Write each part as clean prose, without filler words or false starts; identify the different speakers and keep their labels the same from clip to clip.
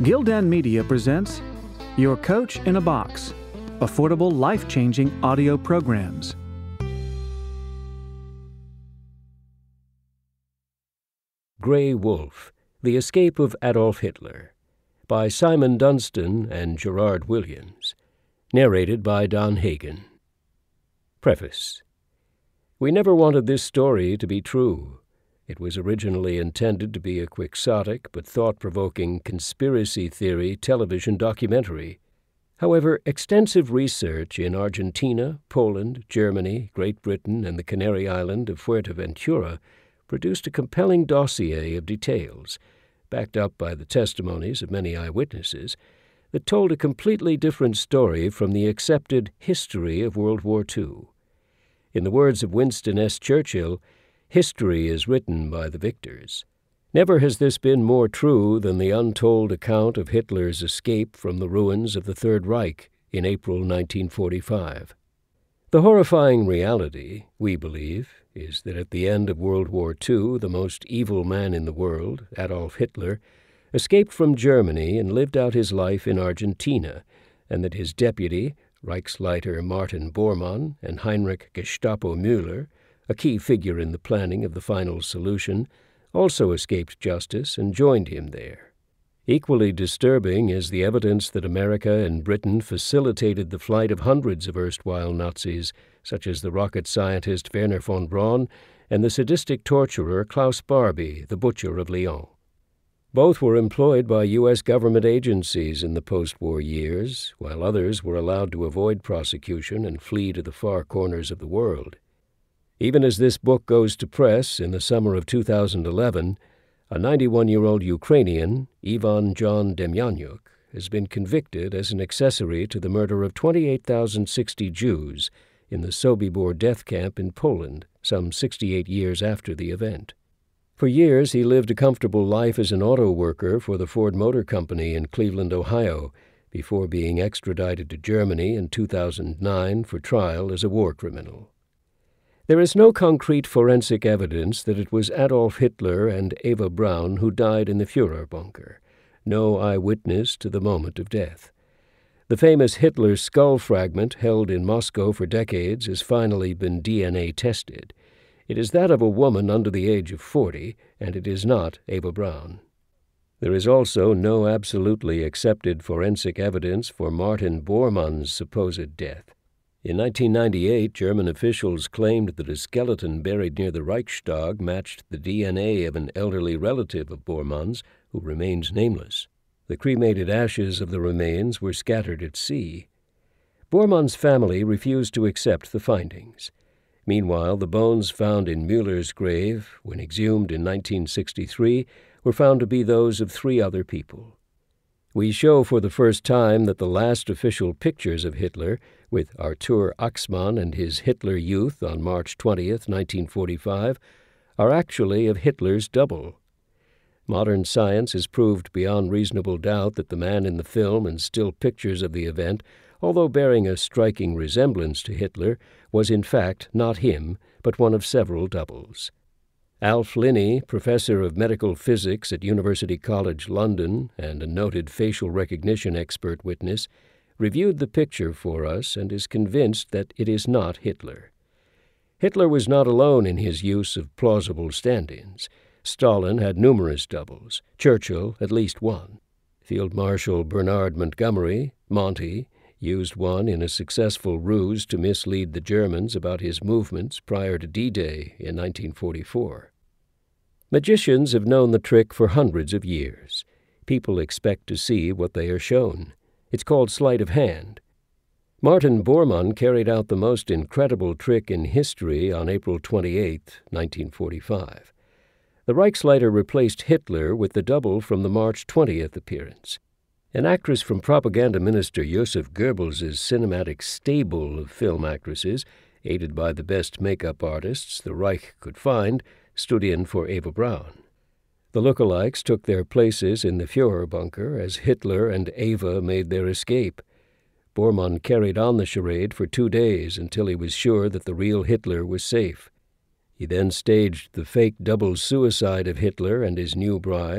Speaker 1: Gildan Media presents Your Coach in a Box, affordable, life-changing audio programs.
Speaker 2: Grey Wolf, The Escape of Adolf Hitler, by Simon Dunstan and Gerrard Williams, narrated by Don Hagen. Preface. We never wanted this story to be true. It was originally intended to be a quixotic but thought-provoking conspiracy theory television documentary. However, extensive research in Argentina, Poland, Germany, Great Britain, and the Canary Island of Fuerteventura produced a compelling dossier of details, backed up by the testimonies of many eyewitnesses, that told a completely different story from the accepted history of World War II. In the words of Winston S. Churchill, history is written by the victors. Never has this been more true than the untold account of Hitler's escape from the ruins of the Third Reich in April 1945. The horrifying reality, we believe, is that at the end of World War II, the most evil man in the world, Adolf Hitler, escaped from Germany and lived out his life in Argentina, and that his deputy, Reichsleiter Martin Bormann and Heinrich Gestapo Müller, a key figure in the planning of the final solution, also escaped justice and joined him there. Equally disturbing is the evidence that America and Britain facilitated the flight of hundreds of erstwhile Nazis, such as the rocket scientist Werner von Braun and the sadistic torturer Klaus Barbie, the Butcher of Lyon. Both were employed by U.S. government agencies in the post-war years, while others were allowed to avoid prosecution and flee to the far corners of the world. Even as this book goes to press in the summer of 2011, a 91-year-old Ukrainian, Ivan John Demyanyuk, has been convicted as an accessory to the murder of 28,060 Jews in the Sobibor death camp in Poland, some 68 years after the event. For years, he lived a comfortable life as an auto worker for the Ford Motor Company in Cleveland, Ohio, before being extradited to Germany in 2009 for trial as a war criminal. There is no concrete forensic evidence that it was Adolf Hitler and Eva Braun who died in the Führer bunker, no eyewitness to the moment of death. The famous Hitler skull fragment held in Moscow for decades has finally been DNA tested. It is that of a woman under the age of 40, and it is not Eva Braun. There is also no absolutely accepted forensic evidence for Martin Bormann's supposed death. In 1998, German officials claimed that a skeleton buried near the Reichstag matched the DNA of an elderly relative of Bormann's, who remains nameless. The cremated ashes of the remains were scattered at sea. Bormann's family refused to accept the findings. Meanwhile, the bones found in Müller's grave, when exhumed in 1963, were found to be those of 3 other people. We show for the first time that the last official pictures of Hitler, with Arthur Axmann and his Hitler Youth on March 20th, 1945, are actually of Hitler's double. Modern science has proved beyond reasonable doubt that the man in the film and still pictures of the event, although bearing a striking resemblance to Hitler, was in fact not him, but one of several doubles. Alf Linney, professor of medical physics at University College London and a noted facial recognition expert witness, reviewed the picture for us and is convinced that it is not Hitler. Hitler was not alone in his use of plausible stand-ins. Stalin had numerous doubles, Churchill at least one. Field Marshal Bernard Montgomery, Monty, used one in a successful ruse to mislead the Germans about his movements prior to D-Day in 1944. Magicians have known the trick for hundreds of years. People expect to see what they are shown. It's called sleight of hand. Martin Bormann carried out the most incredible trick in history on April 28, 1945. The Reichsleiter replaced Hitler with the double from the March 20th appearance. An actress from propaganda minister Joseph Goebbels' cinematic stable of film actresses, aided by the best makeup artists the Reich could find, stood in for Eva Braun. The lookalikes took their places in the Führer bunker as Hitler and Eva made their escape. Bormann carried on the charade for 2 days until he was sure that the real Hitler was safe. He then staged the fake double suicide of Hitler and his new bride,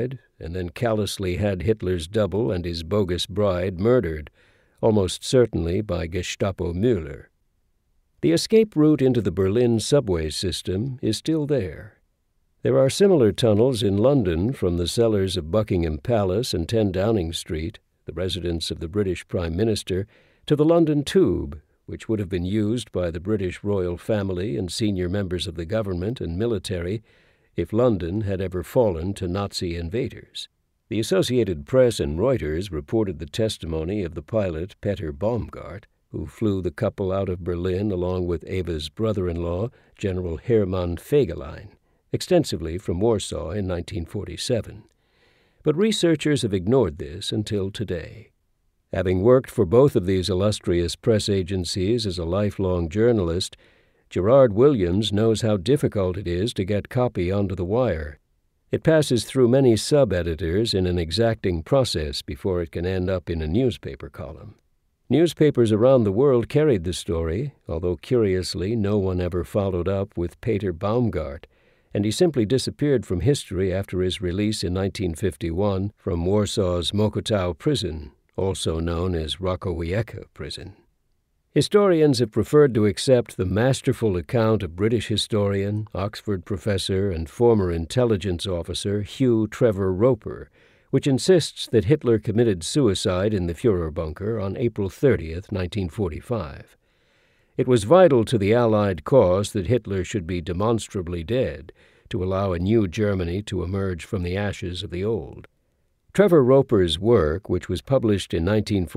Speaker 2: and then callously had Hitler's double and his bogus bride murdered, almost certainly by Gestapo Müller. The escape route into the Berlin subway system is still there. There are similar tunnels in London from the cellars of Buckingham Palace and 10 Downing Street, the residence of the British Prime Minister, to the London Tube, which would have been used by the British royal family and senior members of the government and military if London had ever fallen to Nazi invaders. The Associated Press and Reuters reported the testimony of the pilot Peter Baumgart, who flew the couple out of Berlin along with Eva's brother-in-law, General Hermann Fegelein, extensively from Warsaw in 1947. But researchers have ignored this until today. Having worked for both of these illustrious press agencies as a lifelong journalist, Gerrard Williams knows how difficult it is to get copy onto the wire. It passes through many sub-editors in an exacting process before it can end up in a newspaper column. Newspapers around the world carried the story, although curiously no one ever followed up with Peter Baumgart, and he simply disappeared from history after his release in 1951 from Warsaw's Mokotów prison, also known as Rakowieck prison. Historians have preferred to accept the masterful account of British historian, Oxford professor, and former intelligence officer Hugh Trevor Roper, which insists that Hitler committed suicide in the Führer bunker on April 30th, 1945. It was vital to the Allied cause that Hitler should be demonstrably dead to allow a new Germany to emerge from the ashes of the old. Trevor Roper's work, which was published in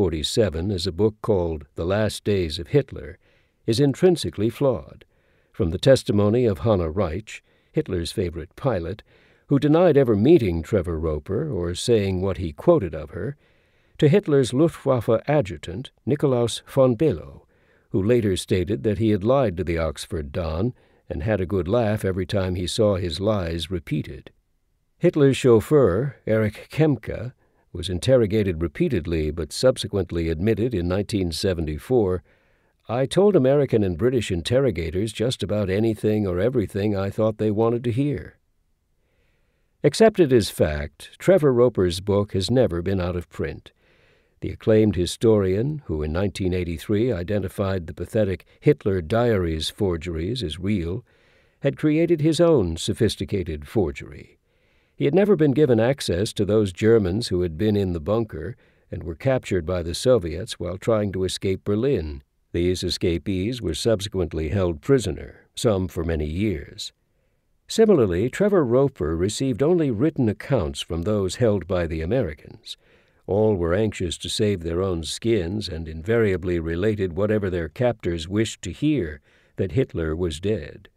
Speaker 2: 1947 as a book called The Last Days of Hitler, is intrinsically flawed. From the testimony of Hanna Reitsch, Hitler's favorite pilot, who denied ever meeting Trevor Roper or saying what he quoted of her, to Hitler's Luftwaffe adjutant, Nikolaus von Below, who later stated that he had lied to the Oxford Don and had a good laugh every time he saw his lies repeated. Hitler's chauffeur, Erich Kempka, was interrogated repeatedly but subsequently admitted in 1974, "I told American and British interrogators just about anything or everything I thought they wanted to hear." Accepted as fact, Trevor Roper's book has never been out of print. The acclaimed historian, who in 1983 identified the pathetic Hitler Diaries forgeries as real, had created his own sophisticated forgery. He had never been given access to those Germans who had been in the bunker and were captured by the Soviets while trying to escape Berlin. These escapees were subsequently held prisoner, some for many years. Similarly, Trevor Roper received only written accounts from those held by the Americans. All were anxious to save their own skins and invariably related whatever their captors wished to hear, that Hitler was dead.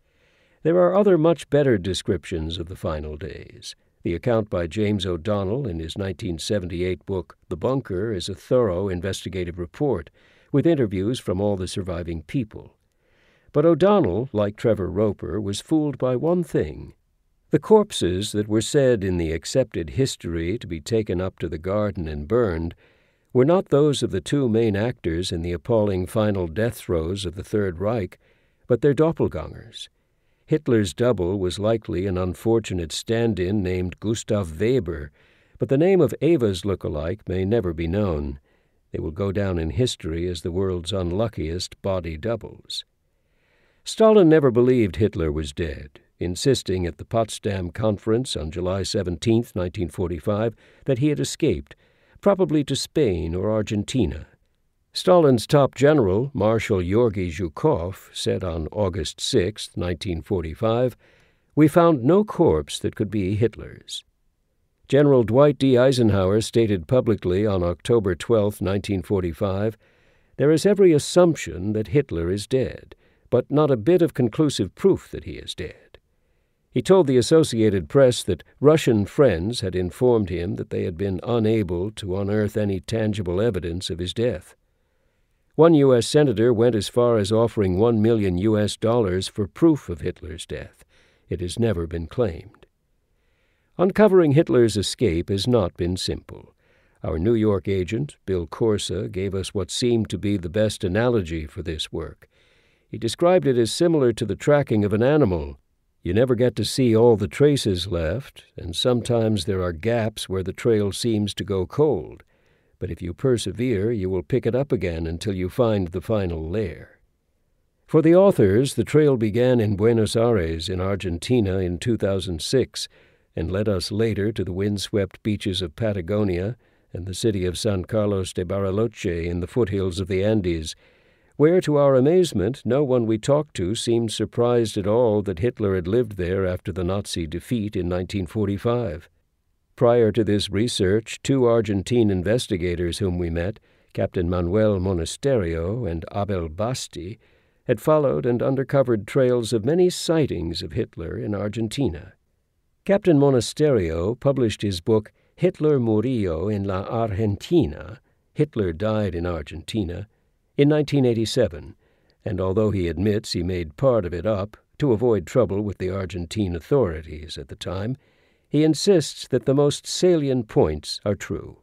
Speaker 2: There are other much better descriptions of the final days. The account by James O'Donnell in his 1978 book, The Bunker, is a thorough investigative report, with interviews from all the surviving people. But O'Donnell, like Trevor Roper, was fooled by one thing. The corpses that were said in the accepted history to be taken up to the garden and burned were not those of the two main actors in the appalling final death throes of the Third Reich, but their doppelgangers. Hitler's double was likely an unfortunate stand-in named Gustav Weber, but the name of Eva's look-alike may never be known. They will go down in history as the world's unluckiest body doubles. Stalin never believed Hitler was dead, insisting at the Potsdam Conference on July 17, 1945, that he had escaped, probably to Spain or Argentina. Stalin's top general, Marshal Georgy Zhukov, said on August 6, 1945, "We found no corpse that could be Hitler's." General Dwight D. Eisenhower stated publicly on October 12, 1945, "There is every assumption that Hitler is dead, but not a bit of conclusive proof that he is dead." He told the Associated Press that Russian friends had informed him that they had been unable to unearth any tangible evidence of his death. One U.S. senator went as far as offering $1 million for proof of Hitler's death. It has never been claimed. Uncovering Hitler's escape has not been simple. Our New York agent, Bill Corsa, gave us what seemed to be the best analogy for this work. He described it as similar to the tracking of an animal. You never get to see all the traces left, and sometimes there are gaps where the trail seems to go cold. But if you persevere, you will pick it up again until you find the final lair. For the authors, the trail began in Buenos Aires in Argentina in 2006 and led us later to the windswept beaches of Patagonia and the city of San Carlos de Bariloche in the foothills of the Andes, where, to our amazement, no one we talked to seemed surprised at all that Hitler had lived there after the Nazi defeat in 1945. Prior to this research, 2 Argentine investigators whom we met, Captain Manuel Monasterio and Abel Basti, had followed and uncovered trails of many sightings of Hitler in Argentina. Captain Monasterio published his book Hitler Murió en la Argentina, Hitler Died in Argentina, in 1987, and although he admits he made part of it up to avoid trouble with the Argentine authorities at the time, he insists that the most salient points are true.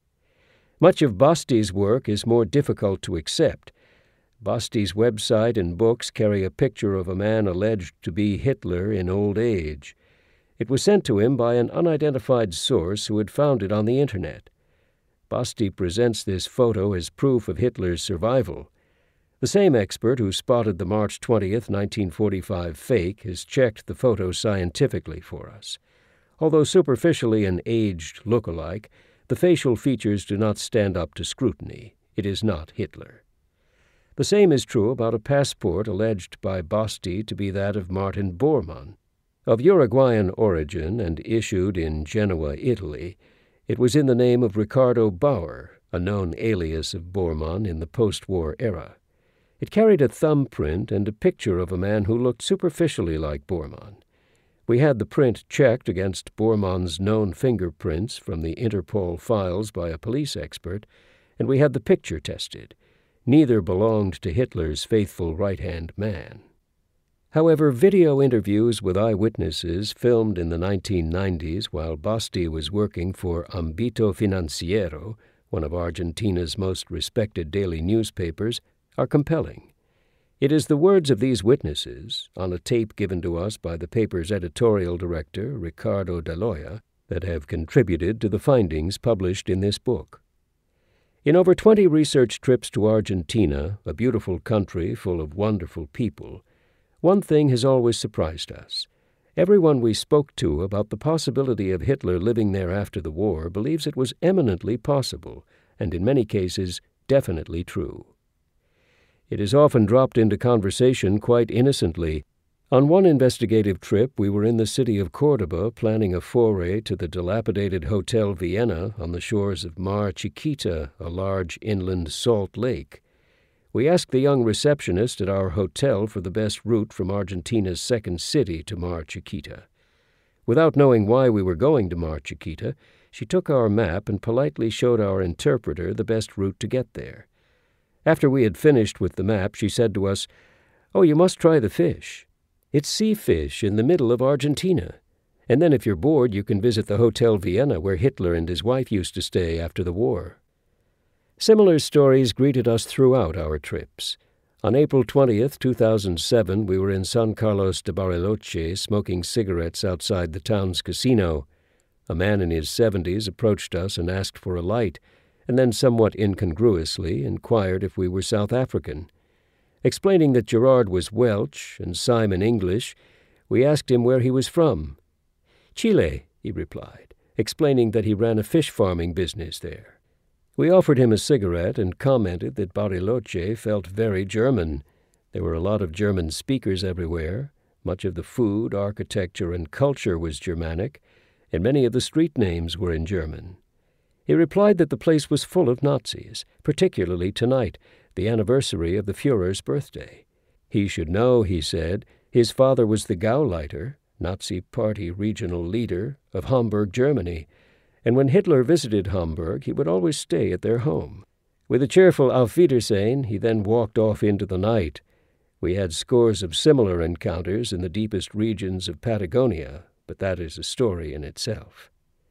Speaker 2: Much of Basti's work is more difficult to accept. Basti's website and books carry a picture of a man alleged to be Hitler in old age. It was sent to him by an unidentified source who had found it on the Internet. Basti presents this photo as proof of Hitler's survival. The same expert who spotted the March 20th, 1945 fake has checked the photo scientifically for us. Although superficially an aged look-alike, the facial features do not stand up to scrutiny. It is not Hitler. The same is true about a passport alleged by Basti to be that of Martin Bormann. Of Uruguayan origin and issued in Genoa, Italy, it was in the name of Ricardo Bauer, a known alias of Bormann in the post-war era. It carried a thumbprint and a picture of a man who looked superficially like Bormann. We had the print checked against Bormann's known fingerprints from the Interpol files by a police expert, and we had the picture tested. Neither belonged to Hitler's faithful right-hand man. However, video interviews with eyewitnesses filmed in the 1990s while Basti was working for Ámbito Financiero, one of Argentina's most respected daily newspapers, are compelling. It is the words of these witnesses, on a tape given to us by the paper's editorial director, Ricardo Daloya, that have contributed to the findings published in this book. In over 20 research trips to Argentina, a beautiful country full of wonderful people, one thing has always surprised us. Everyone we spoke to about the possibility of Hitler living there after the war believes it was eminently possible, and in many cases definitely true. It is often dropped into conversation quite innocently. On one investigative trip, we were in the city of Córdoba planning a foray to the dilapidated Hotel Vienna on the shores of Mar Chiquita, a large inland salt lake. We asked the young receptionist at our hotel for the best route from Argentina's second city to Mar Chiquita. Without knowing why we were going to Mar Chiquita, she took our map and politely showed our interpreter the best route to get there. After we had finished with the map, she said to us, "Oh, you must try the fish. It's sea fish in the middle of Argentina. And then if you're bored, you can visit the Hotel Vienna where Hitler and his wife used to stay after the war." Similar stories greeted us throughout our trips. On April 20th, 2007, we were in San Carlos de Bariloche smoking cigarettes outside the town's casino. A man in his 70s approached us and asked for a light, and then somewhat incongruously inquired if we were South African. Explaining that Gerrard was Welsh and Simon English, we asked him where he was from. "Chile," he replied, explaining that he ran a fish farming business there. We offered him a cigarette and commented that Bariloche felt very German. There were a lot of German speakers everywhere. Much of the food, architecture, and culture was Germanic, and many of the street names were in German. He replied that the place was full of Nazis, particularly tonight, the anniversary of the Führer's birthday. He should know, he said, his father was the Gauleiter, Nazi Party regional leader, of Hamburg, Germany, and when Hitler visited Hamburg, he would always stay at their home. With a cheerful Auf Wiedersehen, he then walked off into the night. We had scores of similar encounters in the deepest regions of Patagonia, but that is a story in itself.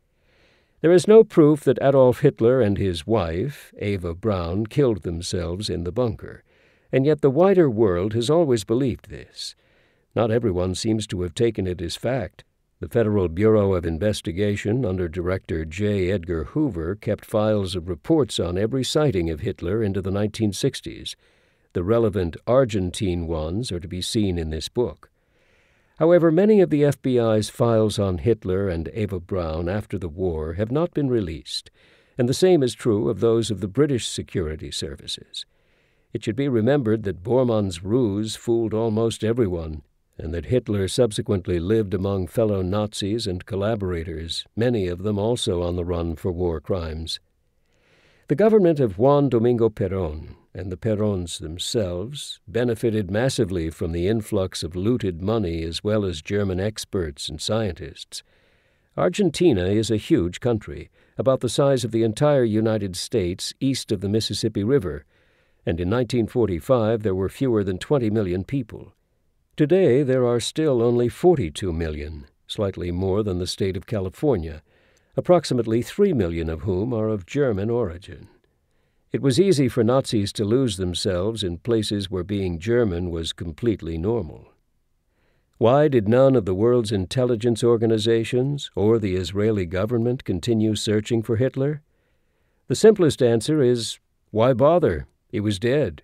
Speaker 2: There is no proof that Adolf Hitler and his wife, Eva Braun, killed themselves in the bunker, and yet the wider world has always believed this. Not everyone seems to have taken it as fact. The Federal Bureau of Investigation, under Director J. Edgar Hoover, kept files of reports on every sighting of Hitler into the 1960s. The relevant Argentine ones are to be seen in this book. However, many of the FBI's files on Hitler and Eva Braun after the war have not been released, and the same is true of those of the British security services. It should be remembered that Bormann's ruse fooled almost everyone, and that Hitler subsequently lived among fellow Nazis and collaborators, many of them also on the run for war crimes. The government of Juan Domingo Perón and the Perons themselves benefited massively from the influx of looted money as well as German experts and scientists. Argentina is a huge country, about the size of the entire United States east of the Mississippi River, and in 1945 there were fewer than 20 million people. Today there are still only 42 million, slightly more than the state of California, approximately 3 million of whom are of German origin. It was easy for Nazis to lose themselves in places where being German was completely normal. Why did none of the world's intelligence organizations or the Israeli government continue searching for Hitler? The simplest answer is, why bother? He was dead.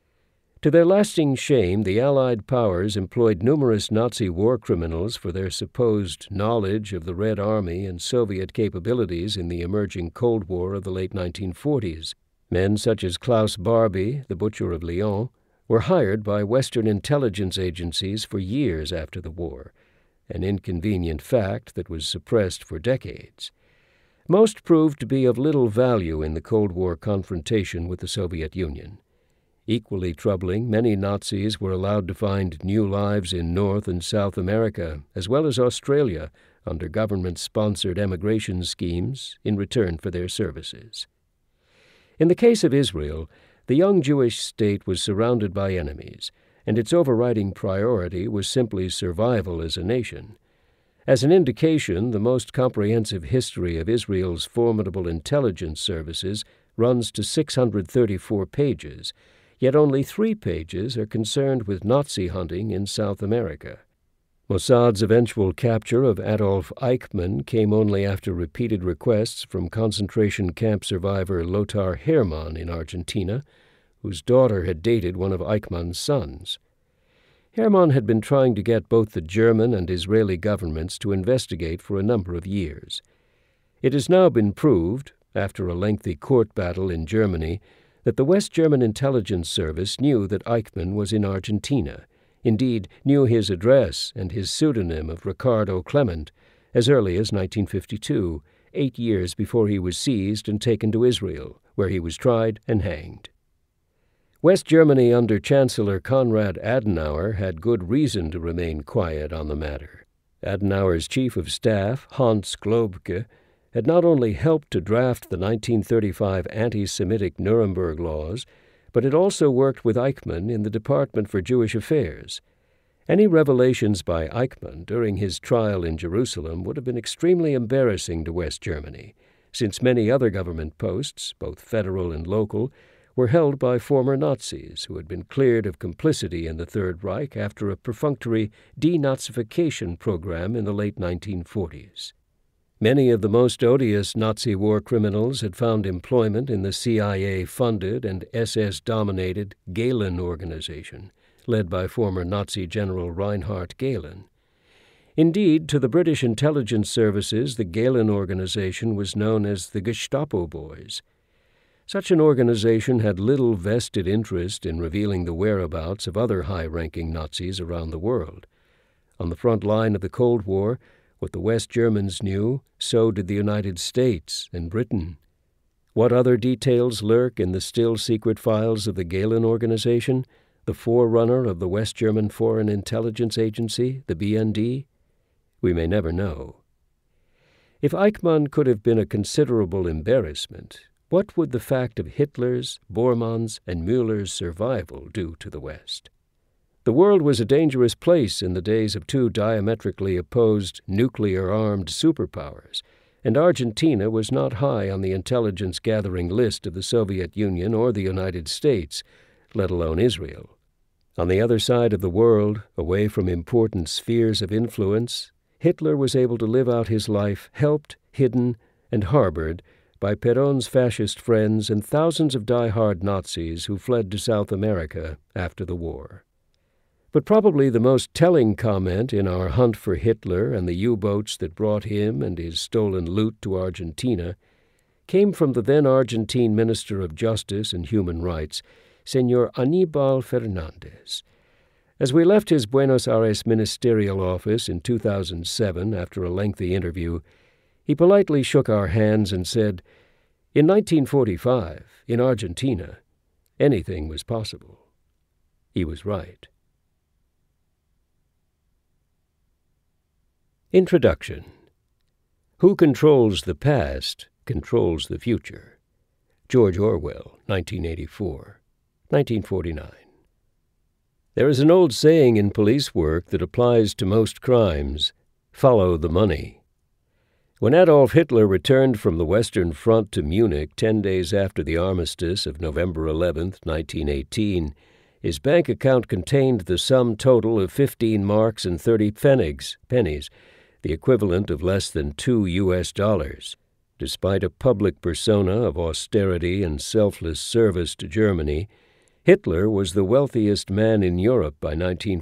Speaker 2: To their lasting shame, the Allied powers employed numerous Nazi war criminals for their supposed knowledge of the Red Army and Soviet capabilities in the emerging Cold War of the late 1940s. Men such as Klaus Barbie, the Butcher of Lyon, were hired by Western intelligence agencies for years after the war, an inconvenient fact that was suppressed for decades. Most proved to be of little value in the Cold War confrontation with the Soviet Union. Equally troubling, many Nazis were allowed to find new lives in North and South America, as well as Australia, under government-sponsored emigration schemes in return for their services. In the case of Israel, the young Jewish state was surrounded by enemies, and its overriding priority was simply survival as a nation. As an indication, the most comprehensive history of Israel's formidable intelligence services runs to 634 pages, yet only 3 pages are concerned with Nazi hunting in South America. Mossad's eventual capture of Adolf Eichmann came only after repeated requests from concentration camp survivor Lothar Hermann in Argentina, whose daughter had dated one of Eichmann's sons. Hermann had been trying to get both the German and Israeli governments to investigate for a number of years. It has now been proved, after a lengthy court battle in Germany, that the West German intelligence service knew that Eichmann was in Argentina, indeed knew his address and his pseudonym of Ricardo Clement as early as 1952, 8 years before he was seized and taken to Israel, where he was tried and hanged. West Germany under Chancellor Konrad Adenauer had good reason to remain quiet on the matter. Adenauer's chief of staff, Hans Globke, had not only helped to draft the 1935 anti-Semitic Nuremberg laws, but had also worked with Eichmann in the Department for Jewish Affairs. Any revelations by Eichmann during his trial in Jerusalem would have been extremely embarrassing to West Germany, since many other government posts, both federal and local, were held by former Nazis who had been cleared of complicity in the Third Reich after a perfunctory denazification program in the late 1940s. Many of the most odious Nazi war criminals had found employment in the CIA-funded and SS-dominated Gehlen organization, led by former Nazi General Reinhard Gehlen. Indeed, to the British intelligence services, the Gehlen organization was known as the Gestapo Boys. Such an organization had little vested interest in revealing the whereabouts of other high-ranking Nazis around the world. On the front line of the Cold War, what the West Germans knew, so did the United States and Britain. What other details lurk in the still-secret files of the Gehlen organization, the forerunner of the West German Foreign Intelligence Agency, the BND? We may never know. If Eichmann could have been a considerable embarrassment, what would the fact of Hitler's, Bormann's, and Müller's survival do to the West? The world was a dangerous place in the days of 2 diametrically opposed nuclear-armed superpowers, and Argentina was not high on the intelligence-gathering list of the Soviet Union or the United States, let alone Israel. On the other side of the world, away from important spheres of influence, Hitler was able to live out his life helped, hidden, and harbored by Perón's fascist friends and thousands of die-hard Nazis who fled to South America after the war. But probably the most telling comment in our hunt for Hitler and the U-boats that brought him and his stolen loot to Argentina came from the then Argentine Minister of Justice and Human Rights, Señor Aníbal Fernández. As we left his Buenos Aires ministerial office in 2007 after a lengthy interview, he politely shook our hands and said, "In 1945, in Argentina, anything was possible." He was right. Introduction. Who controls the past controls the future. George Orwell, 1984, 1949. There is an old saying in police work that applies to most crimes: follow the money. When Adolf Hitler returned from the Western Front to Munich 10 days after the armistice of November 11, 1918, his bank account contained the sum total of 15 marks and 30 pennies, the equivalent of less than $2. Despite a public persona of austerity and selfless service to Germany, Hitler was the wealthiest man in Europe by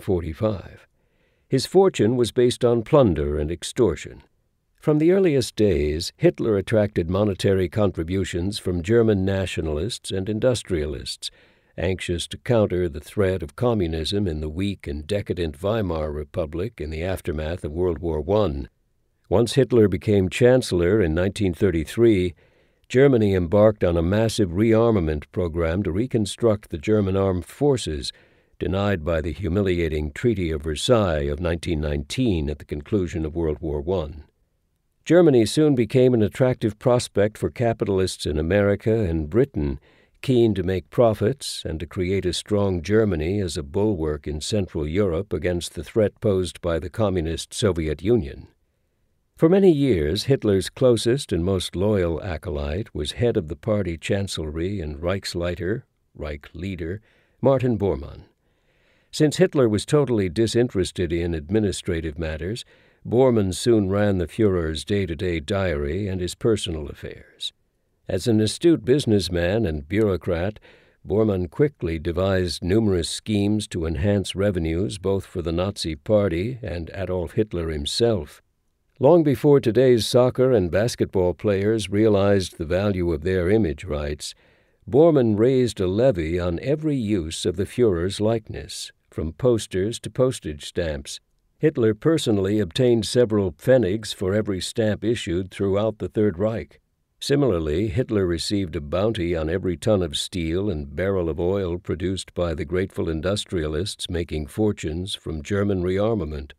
Speaker 2: 1945. His fortune was based on plunder and extortion. From the earliest days, Hitler attracted monetary contributions from German nationalists and industrialists, anxious to counter the threat of communism in the weak and decadent Weimar Republic in the aftermath of World War I. Once Hitler became chancellor in 1933, Germany embarked on a massive rearmament program to reconstruct the German armed forces, denied by the humiliating Treaty of Versailles of 1919 at the conclusion of World War I. Germany soon became an attractive prospect for capitalists in America and Britain, keen to make profits and to create a strong Germany as a bulwark in Central Europe against the threat posed by the communist Soviet Union. For many years, Hitler's closest and most loyal acolyte was head of the party chancellery and Reichsleiter, Reich leader, Martin Bormann. Since Hitler was totally disinterested in administrative matters, Bormann soon ran the Führer's day-to-day diary and his personal affairs. As an astute businessman and bureaucrat, Bormann quickly devised numerous schemes to enhance revenues both for the Nazi Party and Adolf Hitler himself. Long before today's soccer and basketball players realized the value of their image rights, Bormann raised a levy on every use of the Führer's likeness, from posters to postage stamps. Hitler personally obtained several pfennigs for every stamp issued throughout the Third Reich. Similarly, Hitler received a bounty on every ton of steel and barrel of oil produced by the grateful industrialists making fortunes from German rearmament.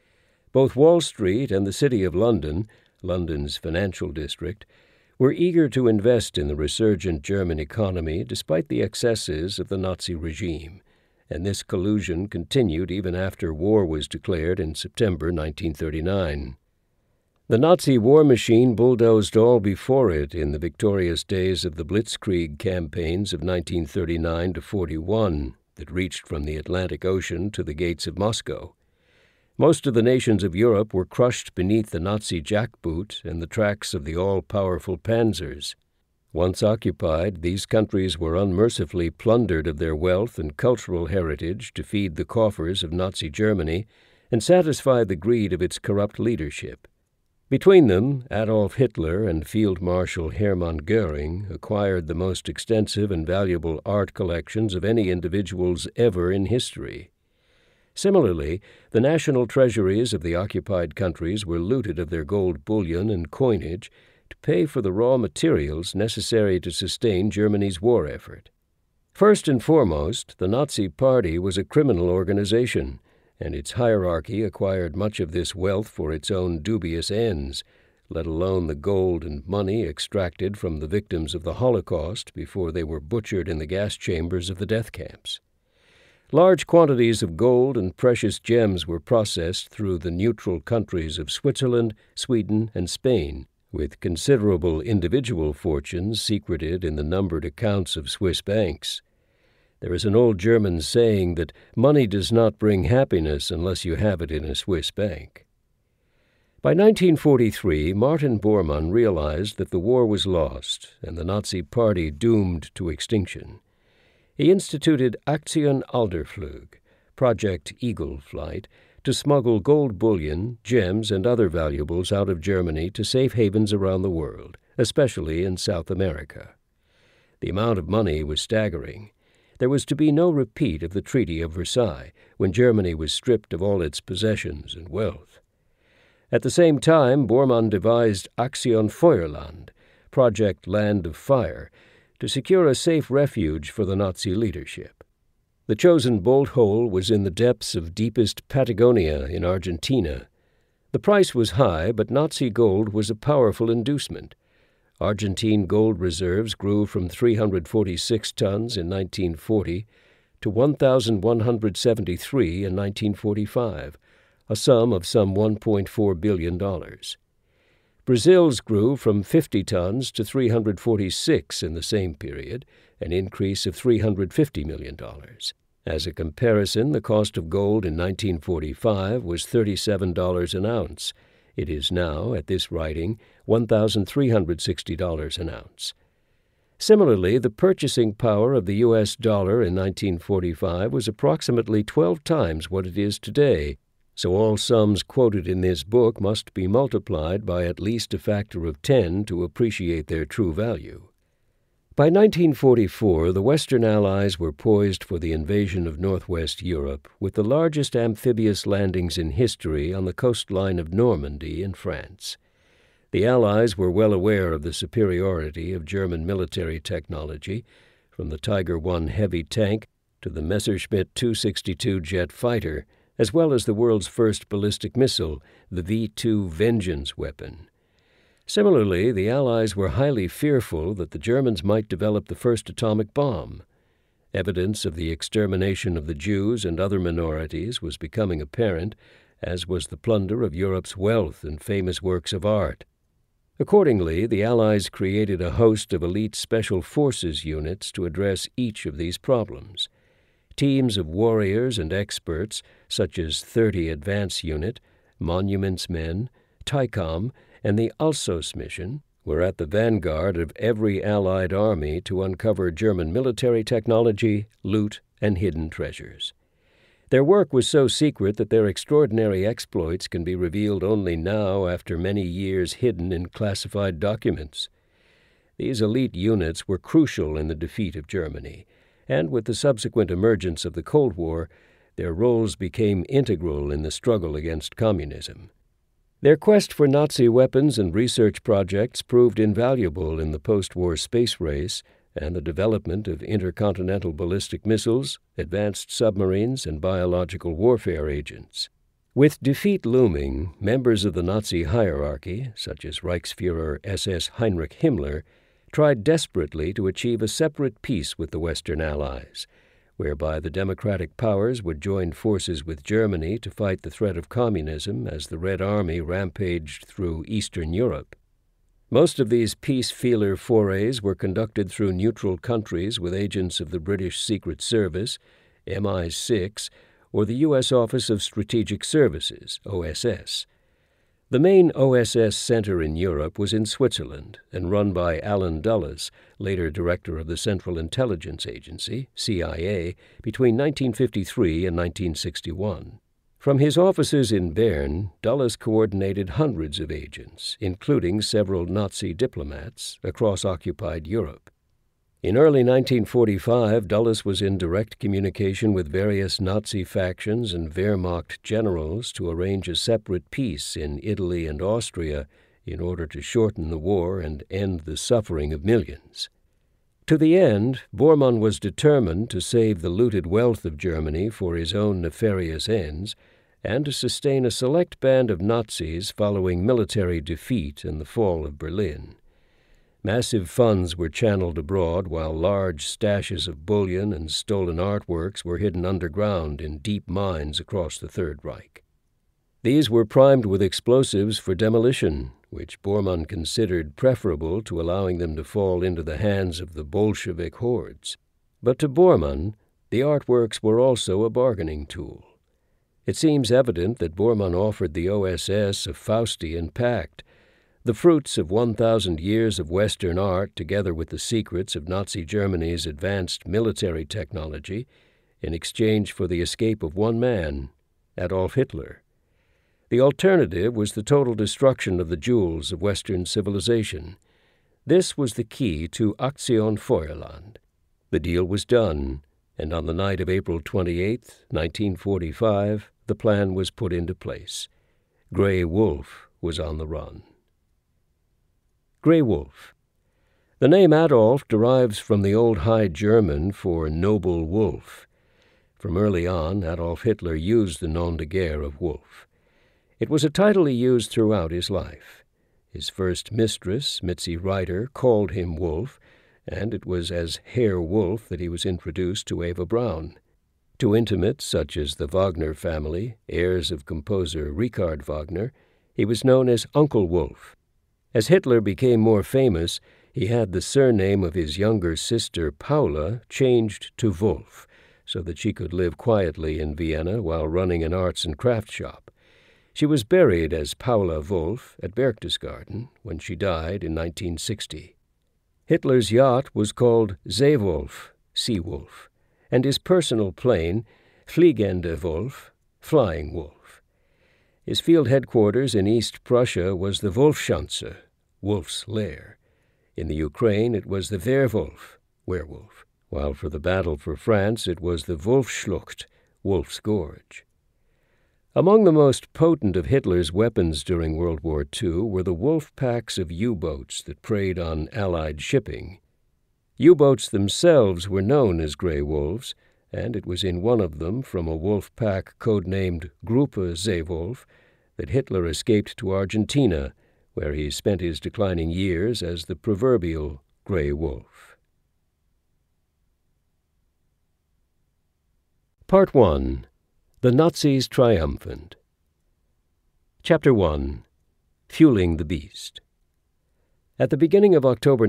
Speaker 2: Both Wall Street and the City of London, London's financial district, were eager to invest in the resurgent German economy despite the excesses of the Nazi regime, and this collusion continued even after war was declared in September 1939. The Nazi war machine bulldozed all before it in the victorious days of the Blitzkrieg campaigns of 1939 to 41 that reached from the Atlantic Ocean to the gates of Moscow. Most of the nations of Europe were crushed beneath the Nazi jackboot and the tracks of the all-powerful panzers. Once occupied, these countries were unmercifully plundered of their wealth and cultural heritage to feed the coffers of Nazi Germany and satisfy the greed of its corrupt leadership. Between them, Adolf Hitler and Field Marshal Hermann Göring acquired the most extensive and valuable art collections of any individuals ever in history. Similarly, the national treasuries of the occupied countries were looted of their gold bullion and coinage to pay for the raw materials necessary to sustain Germany's war effort. First and foremost, the Nazi Party was a criminal organization, and its hierarchy acquired much of this wealth for its own dubious ends, let alone the gold and money extracted from the victims of the Holocaust before they were butchered in the gas chambers of the death camps. Large quantities of gold and precious gems were processed through the neutral countries of Switzerland, Sweden, and Spain, with considerable individual fortunes secreted in the numbered accounts of Swiss banks. There is an old German saying that money does not bring happiness unless you have it in a Swiss bank. By 1943, Martin Bormann realized that the war was lost and the Nazi Party doomed to extinction. He instituted Aktion Alderflug, Project Eagle Flight, to smuggle gold bullion, gems, and other valuables out of Germany to safe havens around the world, especially in South America. The amount of money was staggering. There was to be no repeat of the Treaty of Versailles, when Germany was stripped of all its possessions and wealth. At the same time, Bormann devised Aktion Feuerland, Project Land of Fire, to secure a safe refuge for the Nazi leadership. The chosen bolt hole was in the depths of deepest Patagonia in Argentina. The price was high, but Nazi gold was a powerful inducement. Argentine gold reserves grew from 346 tons in 1940 to 1,173 in 1945, a sum of some $1.4 billion. Brazil's grew from 50 tons to 346 in the same period, an increase of $350 million. As a comparison, the cost of gold in 1945 was $37 an ounce. It is now, at this writing, $1,360 an ounce. Similarly, the purchasing power of the U.S. dollar in 1945 was approximately 12 times what it is today, so all sums quoted in this book must be multiplied by at least a factor of 10 to appreciate their true value. By 1944, the Western Allies were poised for the invasion of Northwest Europe, with the largest amphibious landings in history on the coastline of Normandy in France. The Allies were well aware of the superiority of German military technology, from the Tiger I heavy tank to the Messerschmitt 262 jet fighter, as well as the world's first ballistic missile, the V-2 Vengeance weapon. Similarly, the Allies were highly fearful that the Germans might develop the first atomic bomb. Evidence of the extermination of the Jews and other minorities was becoming apparent, as was the plunder of Europe's wealth and famous works of art. Accordingly, the Allies created a host of elite special forces units to address each of these problems. Teams of warriors and experts, such as 30 Advance Unit, Monuments Men, TICOM, and the Alsos mission, were at the vanguard of every Allied army to uncover German military technology, loot, and hidden treasures. Their work was so secret that their extraordinary exploits can be revealed only now after many years hidden in classified documents. These elite units were crucial in the defeat of Germany, and with the subsequent emergence of the Cold War, their roles became integral in the struggle against communism. Their quest for Nazi weapons and research projects proved invaluable in the post-war space race and the development of intercontinental ballistic missiles, advanced submarines, and biological warfare agents. With defeat looming, members of the Nazi hierarchy, such as Reichsfuhrer SS Heinrich Himmler, tried desperately to achieve a separate peace with the Western Allies, whereby the democratic powers would join forces with Germany to fight the threat of communism as the Red Army rampaged through Eastern Europe. Most of these peace-feeler forays were conducted through neutral countries with agents of the British Secret Service, MI6, or the U.S. Office of Strategic Services, OSS. The main OSS center in Europe was in Switzerland and run by Allen Dulles, later director of the Central Intelligence Agency, CIA, between 1953 and 1961. From his offices in Bern, Dulles coordinated hundreds of agents, including several Nazi diplomats, across occupied Europe. In early 1945, Dulles was in direct communication with various Nazi factions and Wehrmacht generals to arrange a separate peace in Italy and Austria in order to shorten the war and end the suffering of millions. To the end, Bormann was determined to save the looted wealth of Germany for his own nefarious ends and to sustain a select band of Nazis following military defeat and the fall of Berlin. Massive funds were channeled abroad while large stashes of bullion and stolen artworks were hidden underground in deep mines across the Third Reich. These were primed with explosives for demolition, which Bormann considered preferable to allowing them to fall into the hands of the Bolshevik hordes. But to Bormann, the artworks were also a bargaining tool. It seems evident that Bormann offered the OSS a Faustian pact, the fruits of 1,000 years of Western art together with the secrets of Nazi Germany's advanced military technology, in exchange for the escape of one man, Adolf Hitler. The alternative was the total destruction of the jewels of Western civilization. This was the key to Aktion Feuerland. The deal was done, and on the night of April 28, 1945, the plan was put into place. Grey Wolf was on the run. Grey Wolf. The name Adolf derives from the Old High German for noble wolf. From early on, Adolf Hitler used the nom de guerre of Wolf. It was a title he used throughout his life. His first mistress, Mitzi Reiter, called him Wolf, and it was as Herr Wolf that he was introduced to Eva Braun. To intimates such as the Wagner family, heirs of composer Richard Wagner, he was known as Uncle Wolf. As Hitler became more famous, he had the surname of his younger sister Paula changed to Wolf, so that she could live quietly in Vienna while running an arts and crafts shop. She was buried as Paula Wolf at Berchtesgaden when she died in 1960. Hitler's yacht was called Seewolf, Sea Wolf, and his personal plane, Fliegende Wolf, Flying Wolf. His field headquarters in East Prussia was the Wolfschanze, Wolf's Lair. In the Ukraine it was the Werwolf, Werewolf, while for the battle for France it was the Wolfsschlucht, Wolf's Gorge. Among the most potent of Hitler's weapons during World War II were the wolf packs of U-boats that preyed on Allied shipping. U-boats themselves were known as Grey Wolves, and it was in one of them, from a wolf pack codenamed Gruppe Seewolf, that Hitler escaped to Argentina, where he spent his declining years as the proverbial Grey Wolf. Part 1. The Nazis Triumphant. Chapter 1. Fueling the Beast. At the beginning of October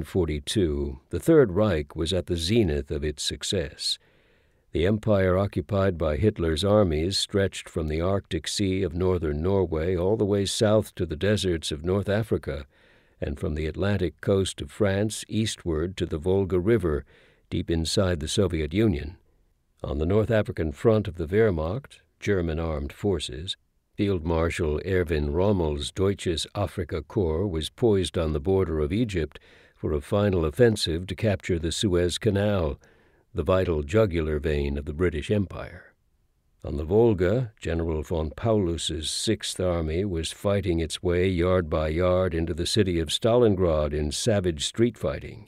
Speaker 2: 1942, the Third Reich was at the zenith of its success. The empire occupied by Hitler's armies stretched from the Arctic Sea of northern Norway all the way south to the deserts of North Africa, and from the Atlantic coast of France eastward to the Volga River, deep inside the Soviet Union. On the North African front of the Wehrmacht, German armed forces, Field Marshal Erwin Rommel's Deutsches Afrika Korps was poised on the border of Egypt for a final offensive to capture the Suez Canal, the vital jugular vein of the British Empire. On the Volga, General von Paulus's Sixth Army was fighting its way yard by yard into the city of Stalingrad in savage street fighting.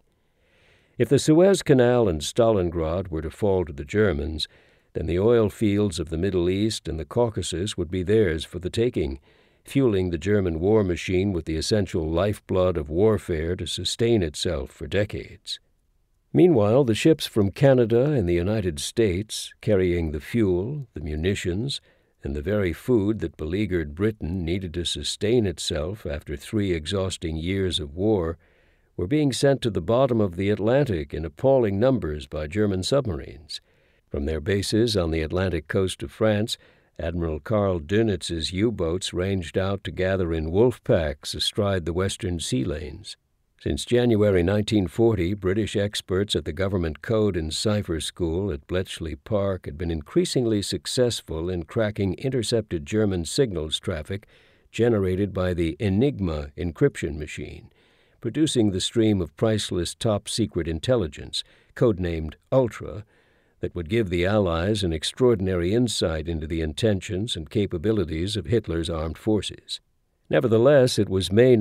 Speaker 2: If the Suez Canal and Stalingrad were to fall to the Germans, then the oil fields of the Middle East and the Caucasus would be theirs for the taking, fueling the German war machine with the essential lifeblood of warfare to sustain itself for decades. Meanwhile, the ships from Canada and the United States, carrying the fuel, the munitions, and the very food that beleaguered Britain needed to sustain itself after 3 exhausting years of war, were being sent to the bottom of the Atlantic in appalling numbers by German submarines. From their bases on the Atlantic coast of France, Admiral Karl Dönitz's U-boats ranged out to gather in wolf packs astride the western sea lanes. Since January 1940, British experts at the Government Code and Cipher School at Bletchley Park had been increasingly successful in cracking intercepted German signals traffic generated by the Enigma encryption machine, producing the stream of priceless top-secret intelligence, codenamed Ultra, that would give the Allies an extraordinary insight into the intentions and capabilities of Hitler's armed forces. Nevertheless, it was May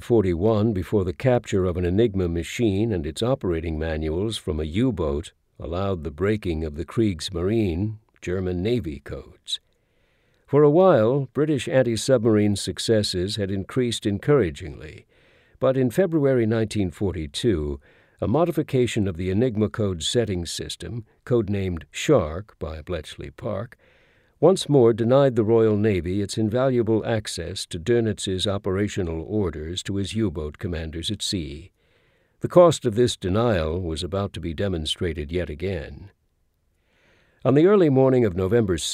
Speaker 2: 1941 before the capture of an Enigma machine and its operating manuals from a U-boat allowed the breaking of the Kriegsmarine, German Navy codes. For a while, British anti-submarine successes had increased encouragingly, but in February 1942, a modification of the Enigma code setting system, codenamed Shark by Bletchley Park, once more denied the Royal Navy its invaluable access to Dönitz's operational orders to his U-boat commanders at sea. The cost of this denial was about to be demonstrated yet again. On the early morning of November 2,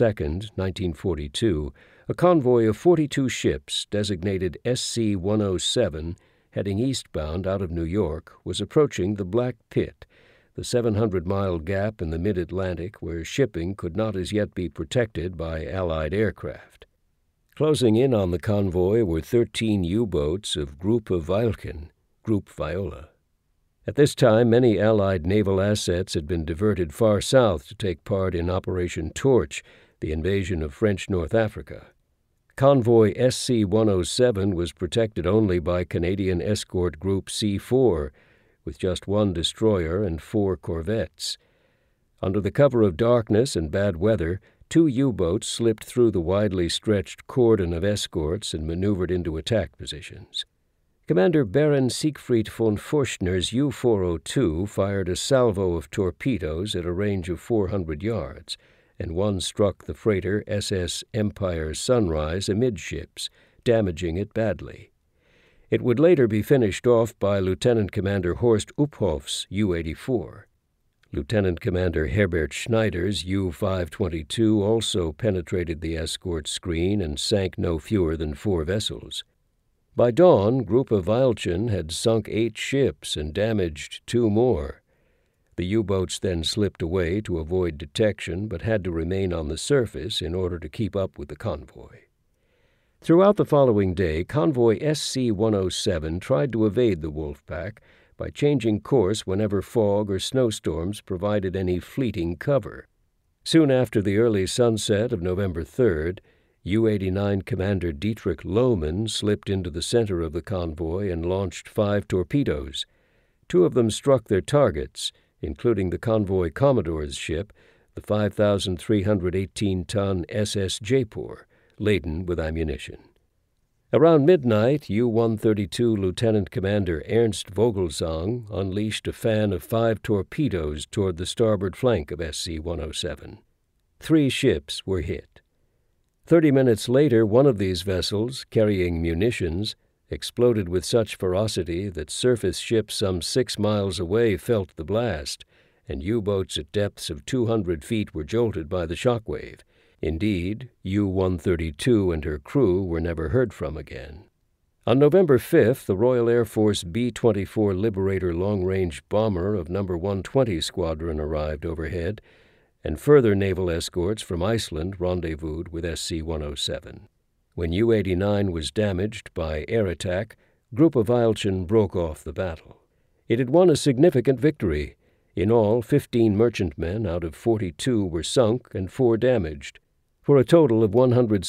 Speaker 2: 1942, a convoy of 42 ships, designated SC-107, heading eastbound out of New York, was approaching the Black Pit, the 700-mile gap in the mid-Atlantic where shipping could not as yet be protected by Allied aircraft. Closing in on the convoy were 13 U-boats of Group of Weilchen, Group Viola. At this time, many Allied naval assets had been diverted far south to take part in Operation Torch, the invasion of French North Africa. Convoy SC-107 was protected only by Canadian escort Group C-4, with just one destroyer and 4 corvettes. Under the cover of darkness and bad weather, 2 U-boats slipped through the widely stretched cordon of escorts and maneuvered into attack positions. Commander Baron Siegfried von Furchtner's U-402 fired a salvo of torpedoes at a range of 400 yards, and one struck the freighter SS Empire Sunrise amidships, damaging it badly. It would later be finished off by Lieutenant Commander Horst Uphoff's U-84. Lieutenant Commander Herbert Schneider's U-522 also penetrated the escort screen and sank no fewer than 4 vessels. By dawn, Group of Weilchen had sunk 8 ships and damaged 2 more. The U-boats then slipped away to avoid detection but had to remain on the surface in order to keep up with the convoy. Throughout the following day, Convoy SC-107 tried to evade the wolf pack by changing course whenever fog or snowstorms provided any fleeting cover. Soon after the early sunset of November 3rd, U-89 Commander Dietrich Lohmann slipped into the center of the convoy and launched 5 torpedoes. 2 of them struck their targets, including the convoy Commodore's ship, the 5,318-ton SS Jaipur, laden with ammunition. Around midnight, U-132 Lieutenant Commander Ernst Vogelsang unleashed a fan of 5 torpedoes toward the starboard flank of SC-107. 3 ships were hit. 30 minutes later, one of these vessels, carrying munitions, exploded with such ferocity that surface ships some 6 miles away felt the blast, and U-boats at depths of 200 feet were jolted by the shock wave. Indeed, U-132 and her crew were never heard from again. On November 5th, the Royal Air Force B-24 Liberator long-range bomber of No. 120 Squadron arrived overhead, and further naval escorts from Iceland rendezvoused with SC-107. When U-89 was damaged by air attack, Group of Weilchen broke off the battle. It had won a significant victory. In all, 15 merchantmen out of 42 were sunk and 4 damaged, for a total of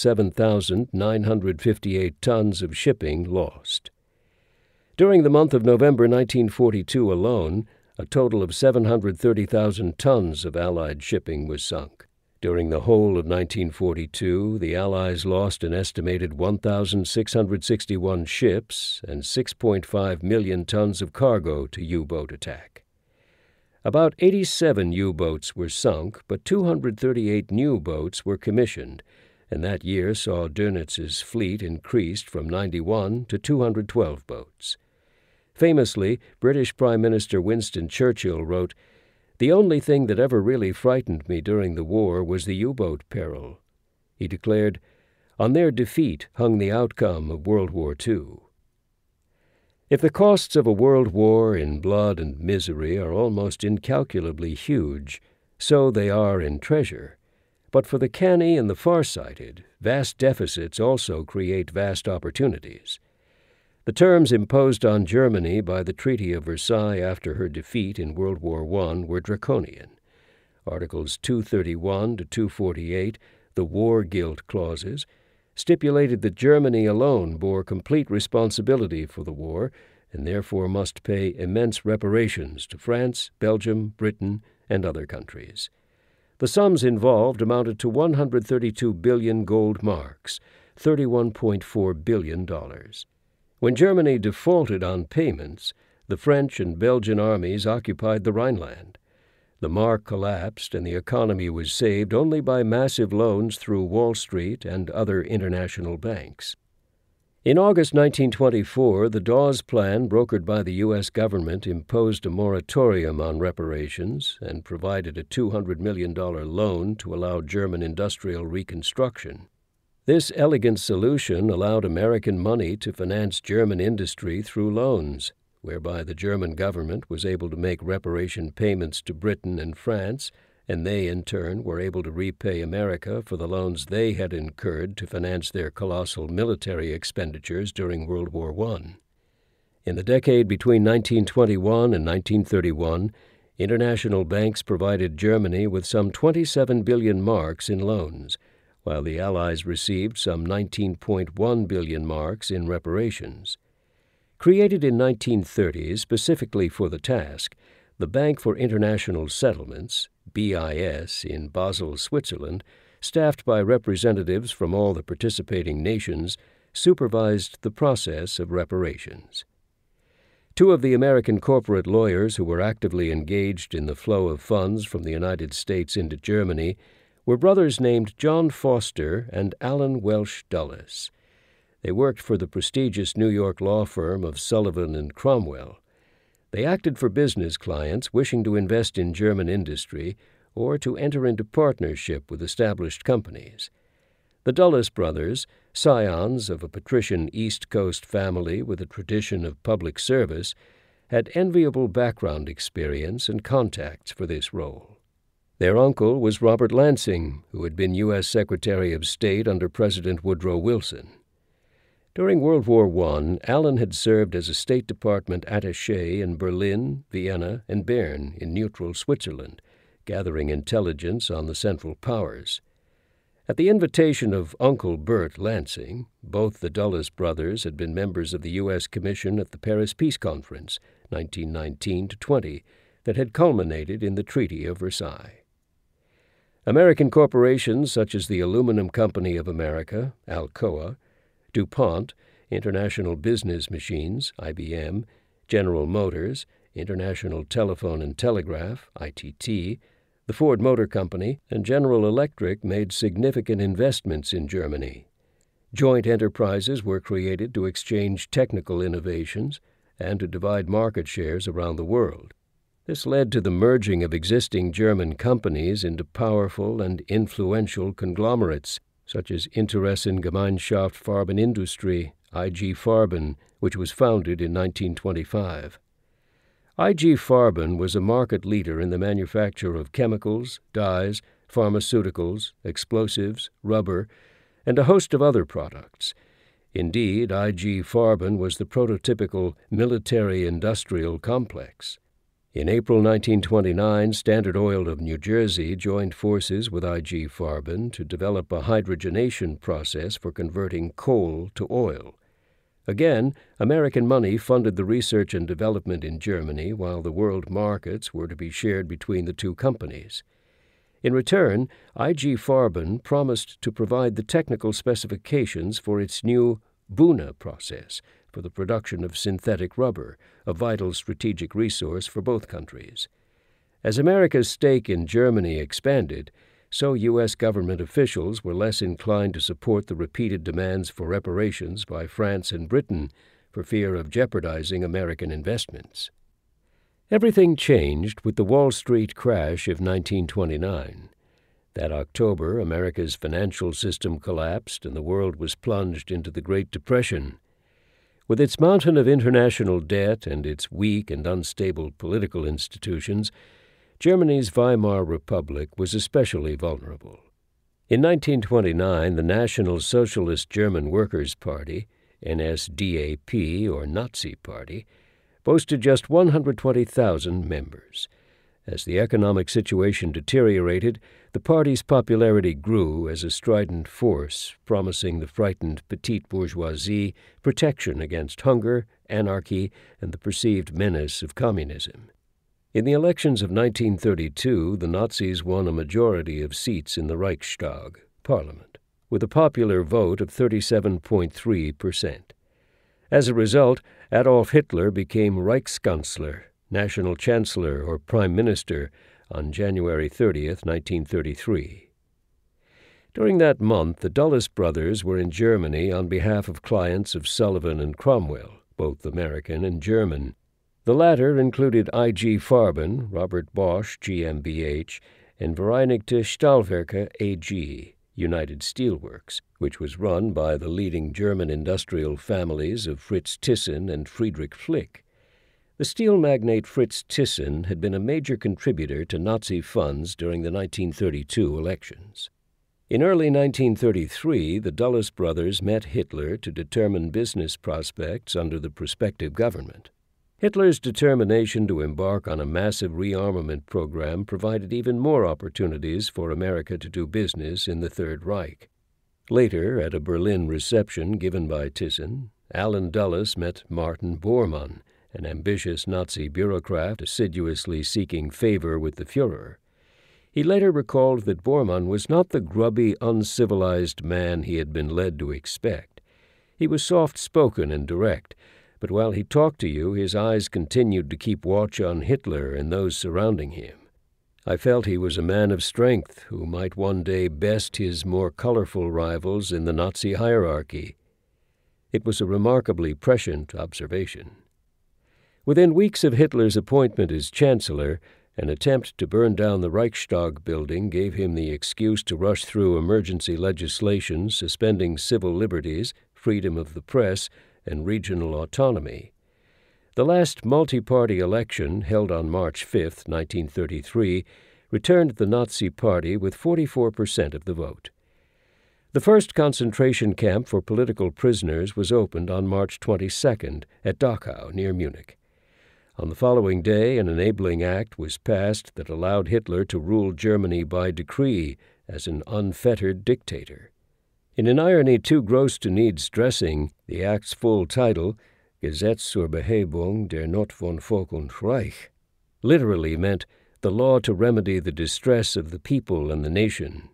Speaker 2: 107,958 tons of shipping lost. During the month of November 1942 alone, a total of 730,000 tons of Allied shipping was sunk. During the whole of 1942, the Allies lost an estimated 1,661 ships and 6.5 million tons of cargo to U-boat attack. About 87 U-boats were sunk, but 238 new boats were commissioned, and that year saw Dönitz's fleet increased from 91 to 212 boats. Famously, British Prime Minister Winston Churchill wrote, "The only thing that ever really frightened me during the war was the U-boat peril." He declared, "On their defeat hung the outcome of World War II." If the costs of a world war in blood and misery are almost incalculably huge, so they are in treasure. But for the canny and the far-sighted, vast deficits also create vast opportunities. The terms imposed on Germany by the Treaty of Versailles after her defeat in World War I were draconian. Articles 231 to 248, the war guilt clauses, stipulated that Germany alone bore complete responsibility for the war and therefore must pay immense reparations to France, Belgium, Britain, and other countries. The sums involved amounted to 132 billion gold marks, $31.4 billion. When Germany defaulted on payments, the French and Belgian armies occupied the Rhineland. The mark collapsed and the economy was saved only by massive loans through Wall Street and other international banks. In August 1924, the Dawes Plan, brokered by the U.S. government, imposed a moratorium on reparations and provided a $200 million loan to allow German industrial reconstruction. This elegant solution allowed American money to finance German industry through loans, whereby the German government was able to make reparation payments to Britain and France, and they, in turn, were able to repay America for the loans they had incurred to finance their colossal military expenditures during World War I. In the decade between 1921 and 1931, international banks provided Germany with some 27 billion marks in loans, while the Allies received some 19.1 billion marks in reparations. Created in 1930 specifically for the task, the Bank for International Settlements, BIS, in Basel, Switzerland, staffed by representatives from all the participating nations, supervised the process of reparations. Two of the American corporate lawyers who were actively engaged in the flow of funds from the United States into Germany were brothers named John Foster and Allen Welsh Dulles. They worked for the prestigious New York law firm of Sullivan and Cromwell. They acted for business clients wishing to invest in German industry or to enter into partnership with established companies. The Dulles brothers, scions of a patrician East Coast family with a tradition of public service, had enviable background experience and contacts for this role. Their uncle was Robert Lansing, who had been U.S. Secretary of State under President Woodrow Wilson. During World War I, Allen had served as a State Department attaché in Berlin, Vienna, and Bern in neutral Switzerland, gathering intelligence on the Central Powers. At the invitation of Uncle Bert Lansing, both the Dulles brothers had been members of the U.S. Commission at the Paris Peace Conference, 1919-20, that had culminated in the Treaty of Versailles. American corporations such as the Aluminum Company of America, Alcoa, DuPont, International Business Machines, IBM, General Motors, International Telephone and Telegraph, ITT, the Ford Motor Company, and General Electric made significant investments in Germany. Joint enterprises were created to exchange technical innovations and to divide market shares around the world. This led to the merging of existing German companies into powerful and influential conglomerates, such as Interessengemeinschaft Farbenindustrie, IG Farben, which was founded in 1925. IG Farben was a market leader in the manufacture of chemicals, dyes, pharmaceuticals, explosives, rubber, and a host of other products. Indeed, IG Farben was the prototypical military-industrial complex. In April 1929, Standard Oil of New Jersey joined forces with IG Farben to develop a hydrogenation process for converting coal to oil. Again, American money funded the research and development in Germany, while the world markets were to be shared between the two companies. In return, IG Farben promised to provide the technical specifications for its new Buna process for the production of synthetic rubber, a vital strategic resource for both countries. As America's stake in Germany expanded, so U.S. government officials were less inclined to support the repeated demands for reparations by France and Britain for fear of jeopardizing American investments. Everything changed with the Wall Street crash of 1929. That October, America's financial system collapsed and the world was plunged into the Great Depression. With its mountain of international debt and its weak and unstable political institutions, Germany's Weimar Republic was especially vulnerable. In 1929, the National Socialist German Workers' Party, NSDAP or Nazi Party, boasted just 120,000 members. As the economic situation deteriorated, the party's popularity grew as a strident force, promising the frightened petite bourgeoisie protection against hunger, anarchy, and the perceived menace of communism. In the elections of 1932, the Nazis won a majority of seats in the Reichstag, Parliament, with a popular vote of 37.3%. As a result, Adolf Hitler became Reichskanzler, National Chancellor or Prime Minister, on January 30, 1933. During that month, the Dulles brothers were in Germany on behalf of clients of Sullivan and Cromwell, both American and German. The latter included I.G. Farben, Robert Bosch, GmbH, and Vereinigte Stahlwerke AG, United Steelworks, which was run by the leading German industrial families of Fritz Thyssen and Friedrich Flick. The steel magnate Fritz Thyssen had been a major contributor to Nazi funds during the 1932 elections. In early 1933, the Dulles brothers met Hitler to determine business prospects under the prospective government. Hitler's determination to embark on a massive rearmament program provided even more opportunities for America to do business in the Third Reich. Later, at a Berlin reception given by Thyssen, Allen Dulles met Martin Bormann, an ambitious Nazi bureaucrat assiduously seeking favor with the Führer. He later recalled that Bormann was not the grubby, uncivilized man he had been led to expect. He was soft-spoken and direct, but while he talked to you, his eyes continued to keep watch on Hitler and those surrounding him. I felt he was a man of strength who might one day best his more colorful rivals in the Nazi hierarchy. It was a remarkably prescient observation. Within weeks of Hitler's appointment as Chancellor, an attempt to burn down the Reichstag building gave him the excuse to rush through emergency legislation suspending civil liberties, freedom of the press, and regional autonomy. The last multi-party election, held on March 5, 1933, returned the Nazi Party with 44% of the vote. The first concentration camp for political prisoners was opened on March 22 at Dachau, near Munich. On the following day, an enabling act was passed that allowed Hitler to rule Germany by decree as an unfettered dictator. In an irony too gross to need stressing, the act's full title, Gesetz zur Behebung der Not von Volk und Reich, literally meant the law to remedy the distress of the people and the nation.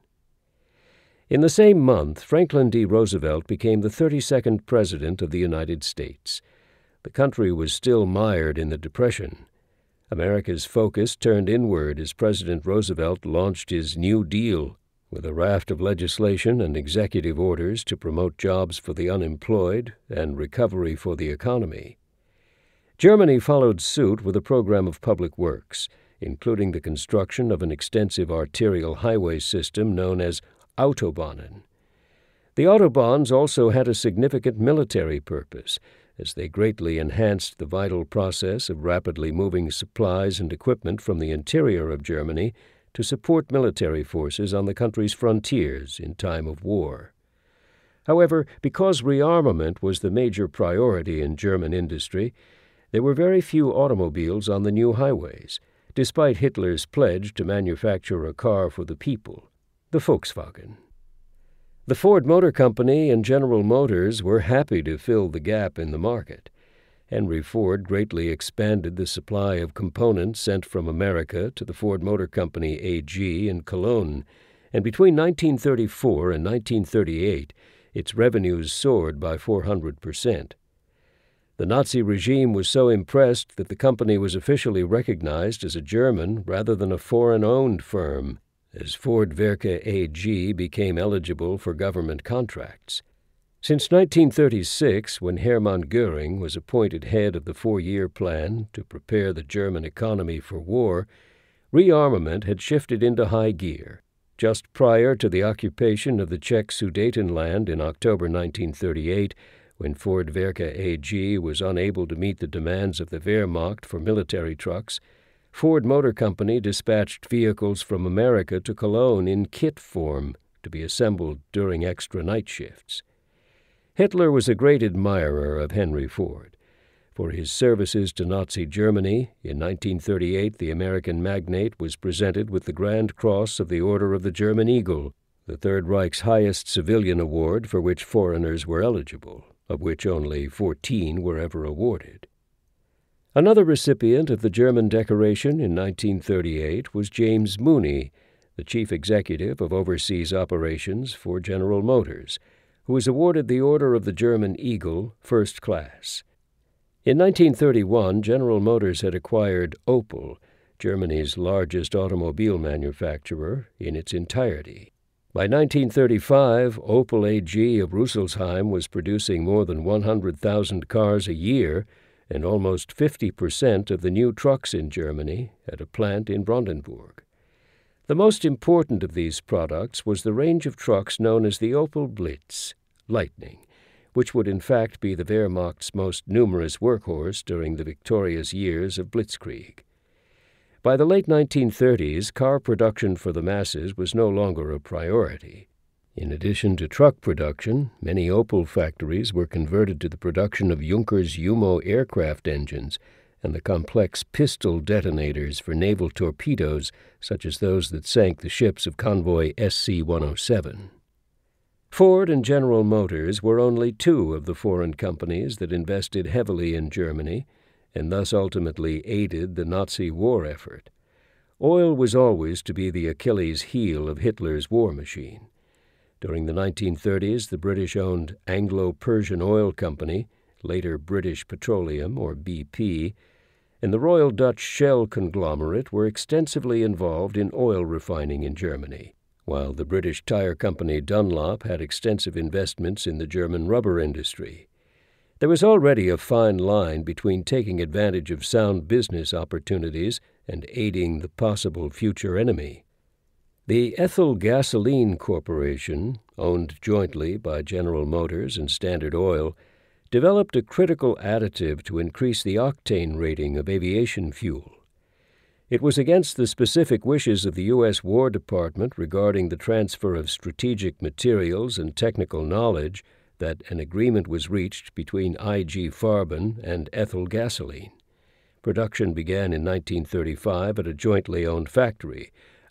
Speaker 2: In the same month, Franklin D. Roosevelt became the 32nd President of the United States. The country was still mired in the Depression. America's focus turned inward as President Roosevelt launched his New Deal, with a raft of legislation and executive orders to promote jobs for the unemployed and recovery for the economy. Germany followed suit with a program of public works, including the construction of an extensive arterial highway system known as Autobahnen. The Autobahns also had a significant military purpose, as they greatly enhanced the vital process of rapidly moving supplies and equipment from the interior of Germany to support military forces on the country's frontiers in time of war. However, because rearmament was the major priority in German industry, there were very few automobiles on the new highways, despite Hitler's pledge to manufacture a car for the people, the Volkswagen. The Ford Motor Company and General Motors were happy to fill the gap in the market. Henry Ford greatly expanded the supply of components sent from America to the Ford Motor Company AG in Cologne, and between 1934 and 1938, its revenues soared by 400%. The Nazi regime was so impressed that the company was officially recognized as a German rather than a foreign-owned firm, as Ford Werke AG became eligible for government contracts. Since 1936, when Hermann Göring was appointed head of the four-year plan to prepare the German economy for war, rearmament had shifted into high gear. Just prior to the occupation of the Czech Sudetenland in October 1938, when Ford Werke AG was unable to meet the demands of the Wehrmacht for military trucks, Ford Motor Company dispatched vehicles from America to Cologne in kit form to be assembled during extra night shifts. Hitler was a great admirer of Henry Ford. For his services to Nazi Germany, in 1938 the American magnate was presented with the Grand Cross of the Order of the German Eagle, the Third Reich's highest civilian award for which foreigners were eligible, of which only 14 were ever awarded. Another recipient of the German decoration in 1938 was James Mooney, the chief executive of overseas operations for General Motors, who was awarded the Order of the German Eagle, First Class. In 1931, General Motors had acquired Opel, Germany's largest automobile manufacturer, in its entirety. By 1935, Opel AG of Rüsselsheim was producing more than 100,000 cars a year and almost 50% of the new trucks in Germany at a plant in Brandenburg. The most important of these products was the range of trucks known as the Opel Blitz, Lightning, which would in fact be the Wehrmacht's most numerous workhorse during the victorious years of Blitzkrieg. By the late 1930s, car production for the masses was no longer a priority. In addition to truck production, many Opel factories were converted to the production of Junkers Jumo aircraft engines and the complex pistol detonators for naval torpedoes such as those that sank the ships of convoy SC-107. Ford and General Motors were only two of the foreign companies that invested heavily in Germany and thus ultimately aided the Nazi war effort. Oil was always to be the Achilles heel of Hitler's war machine. During the 1930s, the British-owned Anglo-Persian Oil Company, later British Petroleum, or BP, and the Royal Dutch Shell conglomerate were extensively involved in oil refining in Germany, while the British tire company Dunlop had extensive investments in the German rubber industry. There was already a fine line between taking advantage of sound business opportunities and aiding the possible future enemy. The Ethyl Gasoline Corporation, owned jointly by General Motors and Standard Oil, developed a critical additive to increase the octane rating of aviation fuel. It was against the specific wishes of the U.S. War Department regarding the transfer of strategic materials and technical knowledge that an agreement was reached between IG Farben and Ethyl Gasoline. Production began in 1935 at a jointly owned factory,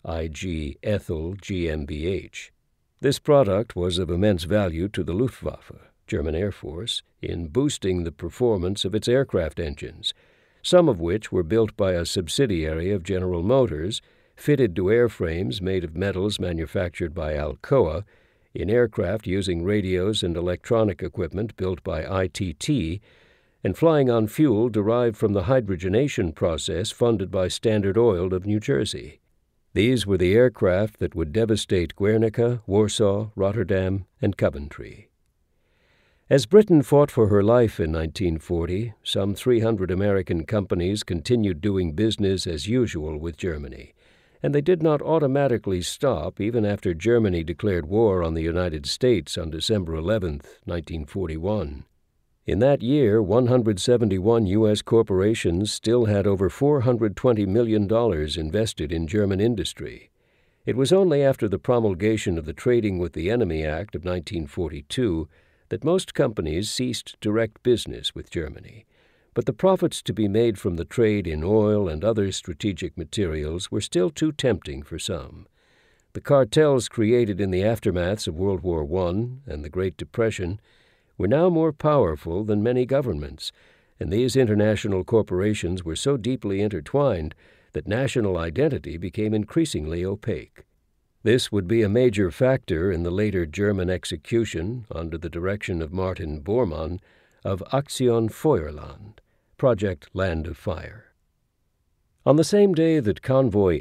Speaker 2: IG Ethyl GmbH. This product was of immense value to the Luftwaffe, German Air Force, in boosting the performance of its aircraft engines, some of which were built by a subsidiary of General Motors, fitted to airframes made of metals manufactured by Alcoa, in aircraft using radios and electronic equipment built by ITT, and flying on fuel derived from the hydrogenation process funded by Standard Oil of New Jersey. These were the aircraft that would devastate Guernica, Warsaw, Rotterdam, and Coventry. As Britain fought for her life in 1940, some 300 American companies continued doing business as usual with Germany, and they did not automatically stop even after Germany declared war on the United States on December 11, 1941. In that year, 171 U.S. corporations still had over $420 million invested in German industry. It was only after the promulgation of the Trading with the Enemy Act of 1942 that most companies ceased direct business with Germany, but the profits to be made from the trade in oil and other strategic materials were still too tempting for some. The cartels created in the aftermaths of World War I and the Great Depression were now more powerful than many governments, and these international corporations were so deeply intertwined that national identity became increasingly opaque. This would be a major factor in the later German execution, under the direction of Martin Bormann, of Aktion Feuerland, Project Land of Fire. On the same day that convoy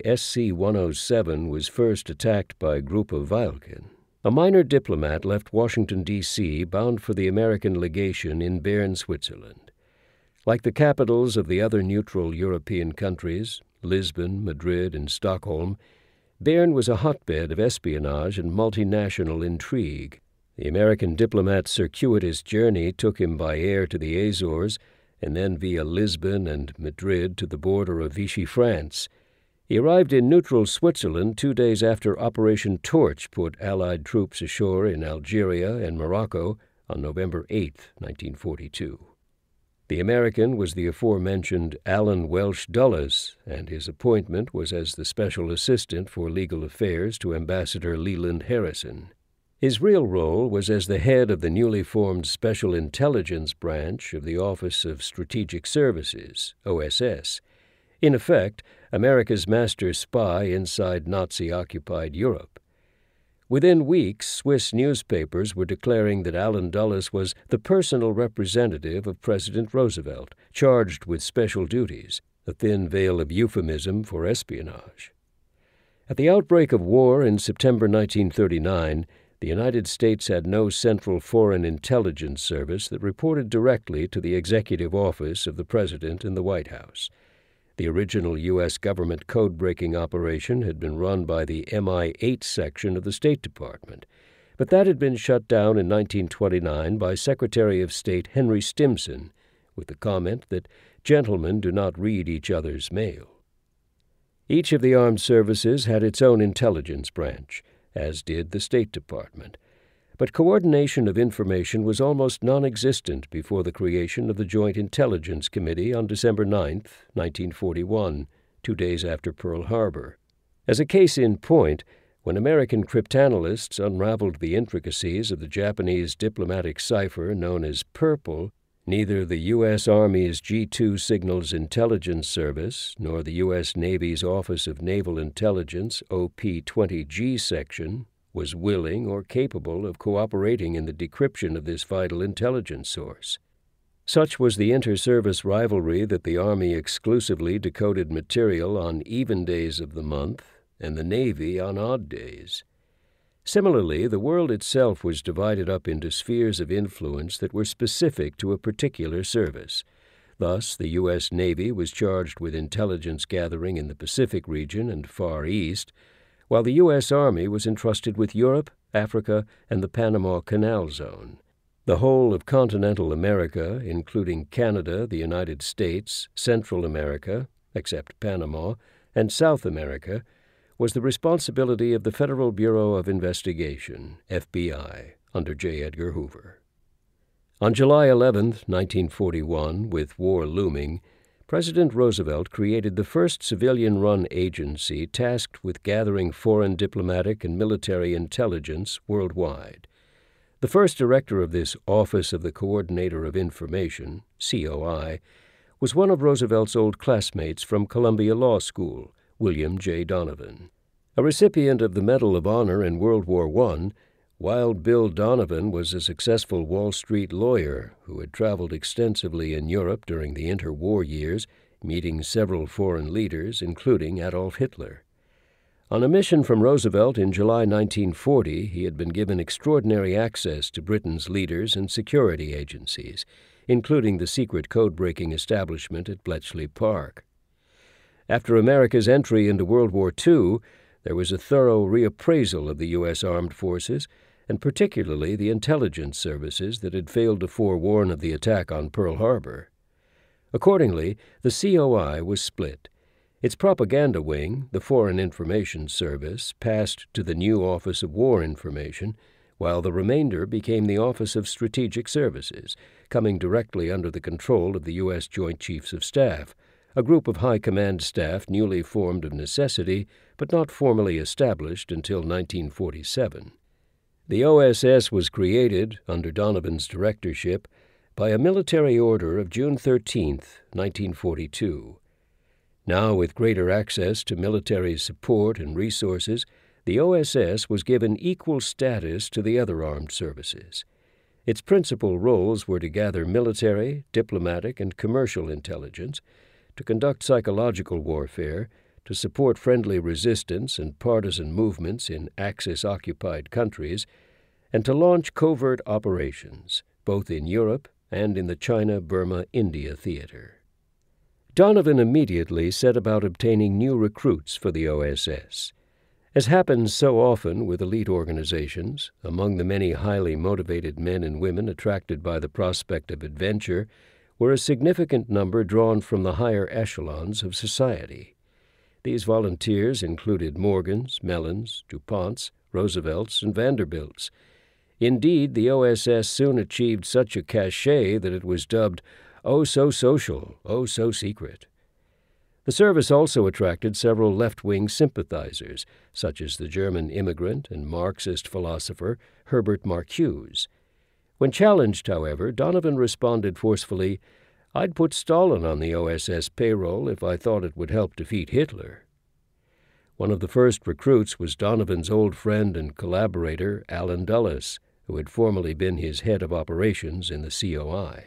Speaker 2: SC-107 was first attacked by a group of Weilchen, a minor diplomat left Washington, D.C., bound for the American legation in Bern, Switzerland. Like the capitals of the other neutral European countries, Lisbon, Madrid, and Stockholm, Bern was a hotbed of espionage and multinational intrigue. The American diplomat's circuitous journey took him by air to the Azores, and then via Lisbon and Madrid to the border of Vichy, France. He arrived in neutral Switzerland 2 days after Operation Torch put Allied troops ashore in Algeria and Morocco on November 8, 1942. The American was the aforementioned Alan Welsh Dulles, and his appointment was as the special assistant for legal affairs to Ambassador Leland Harrison. His real role was as the head of the newly formed Special Intelligence Branch of the Office of Strategic Services, OSS, in effect, America's master spy inside Nazi-occupied Europe. Within weeks, Swiss newspapers were declaring that Alan Dulles was the personal representative of President Roosevelt, charged with special duties, a thin veil of euphemism for espionage. At the outbreak of war in September 1939, the United States had no central foreign intelligence service that reported directly to the executive office of the President in the White House. The original U.S. government code-breaking operation had been run by the MI-8 section of the State Department, but that had been shut down in 1929 by Secretary of State Henry Stimson, with the comment that gentlemen do not read each other's mail. Each of the armed services had its own intelligence branch, as did the State Department, but coordination of information was almost non-existent before the creation of the Joint Intelligence Committee on December 9, 1941, 2 days after Pearl Harbor. As a case in point, when American cryptanalysts unraveled the intricacies of the Japanese diplomatic cipher known as Purple, neither the U.S. Army's G2 Signals Intelligence Service nor the U.S. Navy's Office of Naval Intelligence OP-20G section was willing or capable of cooperating in the decryption of this vital intelligence source. Such was the inter-service rivalry that the Army exclusively decoded material on even days of the month and the Navy on odd days. Similarly, the world itself was divided up into spheres of influence that were specific to a particular service. Thus, the U.S. Navy was charged with intelligence gathering in the Pacific region and Far East, while the U.S. Army was entrusted with Europe, Africa, and the Panama Canal Zone. The whole of continental America, including Canada, the United States, Central America, except Panama, and South America, was the responsibility of the Federal Bureau of Investigation, FBI, under J. Edgar Hoover. On July 11, 1941, with war looming, President Roosevelt created the first civilian-run agency tasked with gathering foreign diplomatic and military intelligence worldwide. The first director of this Office of the Coordinator of Information, COI, was one of Roosevelt's old classmates from Columbia Law School, William J. Donovan. A recipient of the Medal of Honor in World War I, Wild Bill Donovan was a successful Wall Street lawyer who had traveled extensively in Europe during the interwar years, meeting several foreign leaders, including Adolf Hitler. On a mission from Roosevelt in July 1940, he had been given extraordinary access to Britain's leaders and security agencies, including the secret code-breaking establishment at Bletchley Park. After America's entry into World War II, there was a thorough reappraisal of the U.S. armed forces, and particularly the intelligence services that had failed to forewarn of the attack on Pearl Harbor. Accordingly, the COI was split. Its propaganda wing, the Foreign Information Service, passed to the new Office of War Information, while the remainder became the Office of Strategic Services, coming directly under the control of the U.S. Joint Chiefs of Staff, a group of high command staff newly formed of necessity but not formally established until 1947. The OSS was created, under Donovan's directorship, by a military order of June 13, 1942. Now, with greater access to military support and resources, the OSS was given equal status to the other armed services. Its principal roles were to gather military, diplomatic, and commercial intelligence, to conduct psychological warfare, to support friendly resistance and partisan movements in Axis-occupied countries, and to launch covert operations, both in Europe and in the China-Burma-India theater. Donovan immediately set about obtaining new recruits for the OSS. As happens so often with elite organizations, among the many highly motivated men and women attracted by the prospect of adventure were a significant number drawn from the higher echelons of society. These volunteers included Morgans, Mellons, DuPonts, Roosevelts, and Vanderbilts. Indeed, the OSS soon achieved such a cachet that it was dubbed "oh so social, oh so secret." The service also attracted several left-wing sympathizers, such as the German immigrant and Marxist philosopher Herbert Marcuse. When challenged, however, Donovan responded forcefully, "I'd put Stalin on the OSS payroll if I thought it would help defeat Hitler." One of the first recruits was Donovan's old friend and collaborator, Allen Dulles, who had formerly been his head of operations in the COI.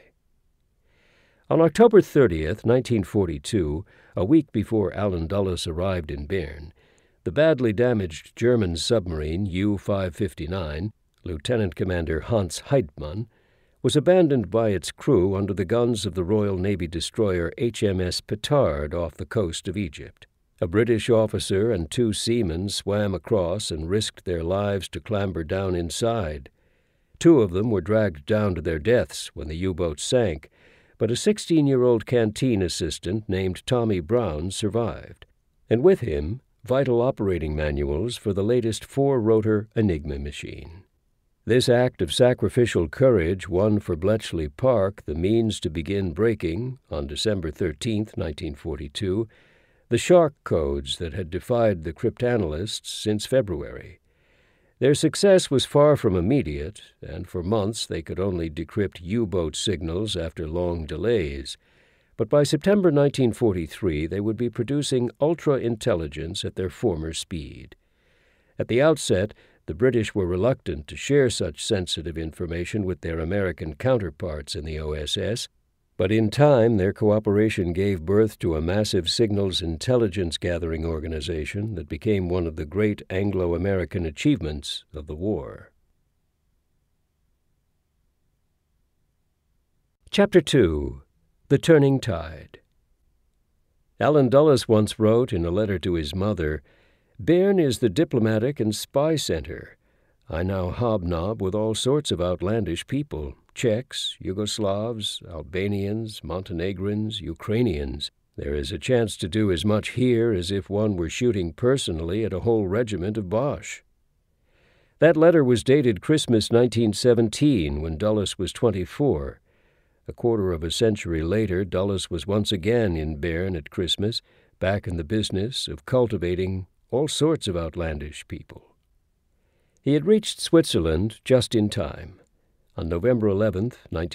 Speaker 2: On October 30, 1942, a week before Allen Dulles arrived in Bern, The badly damaged German submarine U-559, Lieutenant Commander Hans Heidmann, was abandoned by its crew under the guns of the Royal Navy destroyer HMS Petard off the coast of Egypt. A British officer and 2 seamen swam across and risked their lives to clamber down inside. 2 of them were dragged down to their deaths when the U-boat sank, but a 16-year-old canteen assistant named Tommy Brown survived, and with him, vital operating manuals for the latest 4-rotor Enigma machine. This act of sacrificial courage won for Bletchley Park the means to begin breaking, on December 13, 1942, the shark codes that had defied the cryptanalysts since February. Their success was far from immediate, and for months they could only decrypt U-boat signals after long delays. But by September 1943, they would be producing ultra-intelligence at their former speed. At the outset, the British were reluctant to share such sensitive information with their American counterparts in the OSS, but in time their cooperation gave birth to a massive signals intelligence-gathering organization that became one of the great Anglo-American achievements of the war. Chapter 2. The Turning Tide. Allen Dulles once wrote in a letter to his mother, "Bern is the diplomatic and spy center. I now hobnob with all sorts of outlandish people, Czechs, Yugoslavs, Albanians, Montenegrins, Ukrainians. There is a chance to do as much here as if one were shooting personally at a whole regiment of Boche." That letter was dated Christmas 1917, when Dulles was 24. A quarter of a century later, Dulles was once again in Bern at Christmas, back in the business of cultivating all sorts of outlandish people. He had reached Switzerland just in time. On November 11,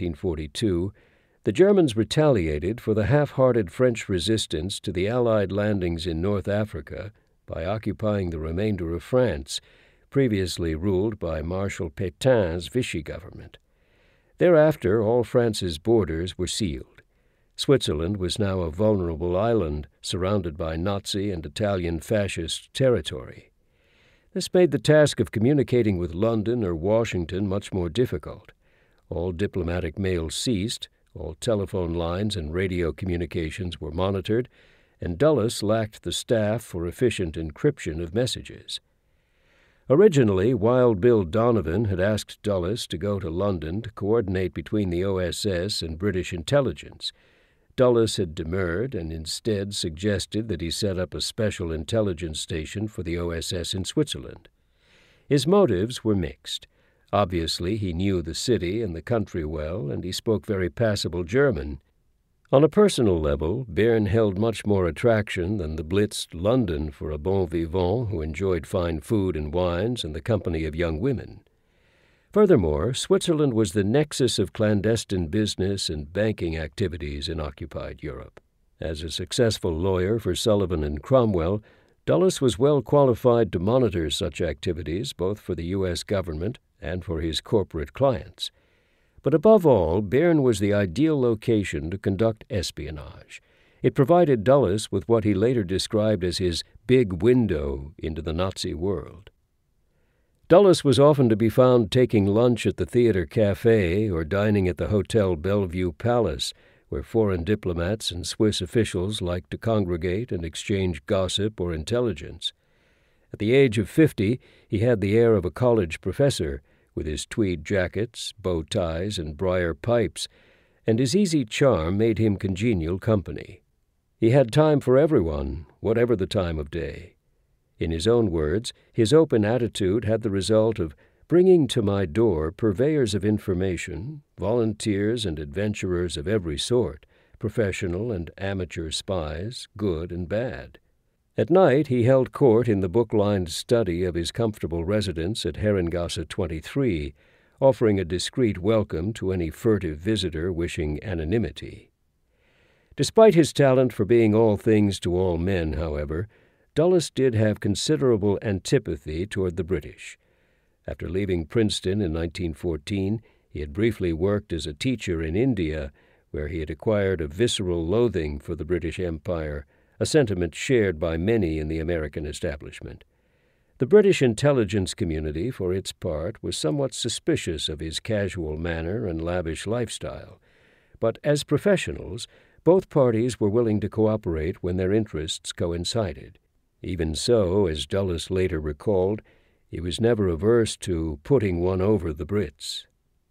Speaker 2: 1942, the Germans retaliated for the half-hearted French resistance to the Allied landings in North Africa by occupying the remainder of France, previously ruled by Marshal Pétain's Vichy government. Thereafter, all France's borders were sealed. Switzerland was now a vulnerable island surrounded by Nazi and Italian fascist territory. This made the task of communicating with London or Washington much more difficult. All diplomatic mail ceased, all telephone lines and radio communications were monitored, and Dulles lacked the staff for efficient encryption of messages. Originally, Wild Bill Donovan had asked Dulles to go to London to coordinate between the OSS and British intelligence. Dulles had demurred and instead suggested that he set up a special intelligence station for the OSS in Switzerland. His motives were mixed. Obviously, he knew the city and the country well, and he spoke very passable German. On a personal level, Bern held much more attraction than the blitzed London for a bon vivant who enjoyed fine food and wines and the company of young women. Furthermore, Switzerland was the nexus of clandestine business and banking activities in occupied Europe. As a successful lawyer for Sullivan and Cromwell, Dulles was well qualified to monitor such activities both for the U.S. government and for his corporate clients. But above all, Bern was the ideal location to conduct espionage. It provided Dulles with what he later described as his big window into the Nazi world. Dulles was often to be found taking lunch at the Theatre Café or dining at the Hotel Bellevue Palace, where foreign diplomats and Swiss officials liked to congregate and exchange gossip or intelligence. At the age of 50, he had the air of a college professor, with his tweed jackets, bow ties, and briar pipes, and his easy charm made him congenial company. He had time for everyone, whatever the time of day. In his own words, his open attitude had the result of bringing to my door purveyors of information, volunteers and adventurers of every sort, professional and amateur spies, good and bad. At night he held court in the book-lined study of his comfortable residence at Herrengasse 23, offering a discreet welcome to any furtive visitor wishing anonymity. Despite his talent for being all things to all men, however, Dulles did have considerable antipathy toward the British. After leaving Princeton in 1914, he had briefly worked as a teacher in India, where he had acquired a visceral loathing for the British Empire, a sentiment shared by many in the American establishment. The British intelligence community, for its part, was somewhat suspicious of his casual manner and lavish lifestyle, but as professionals, both parties were willing to cooperate when their interests coincided. Even so, as Dulles later recalled, he was never averse to putting one over the Brits.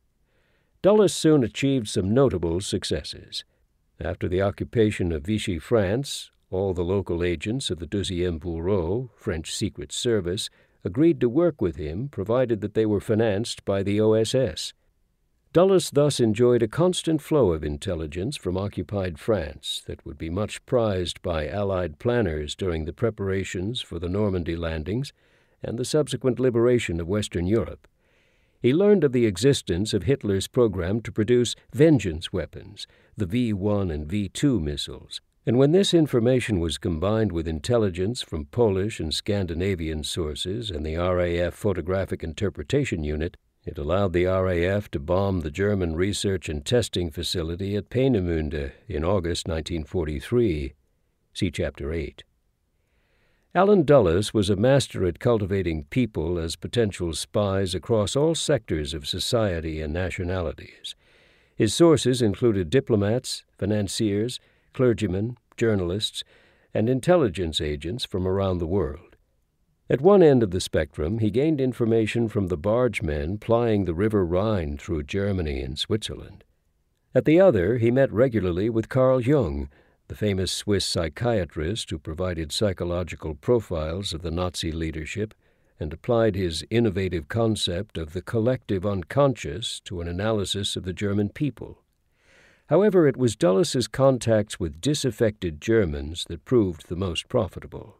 Speaker 2: Dulles soon achieved some notable successes. After the occupation of Vichy France, all the local agents of the 2e Bureau, French Secret Service, agreed to work with him, provided that they were financed by the OSS. Dulles thus enjoyed a constant flow of intelligence from occupied France that would be much prized by Allied planners during the preparations for the Normandy landings and the subsequent liberation of Western Europe. He learned of the existence of Hitler's program to produce vengeance weapons, the V-1 and V-2 missiles, and when this information was combined with intelligence from Polish and Scandinavian sources and the RAF Photographic Interpretation Unit, it allowed the RAF to bomb the German research and testing facility at Peenemünde in August 1943. See Chapter 8. Allen Dulles was a master at cultivating people as potential spies across all sectors of society and nationalities. His sources included diplomats, financiers, clergymen, journalists, and intelligence agents from around the world. At one end of the spectrum, he gained information from the bargemen plying the River Rhine through Germany and Switzerland. At the other, he met regularly with Carl Jung, the famous Swiss psychiatrist who provided psychological profiles of the Nazi leadership and applied his innovative concept of the collective unconscious to an analysis of the German people. However, it was Dulles's contacts with disaffected Germans that proved the most profitable.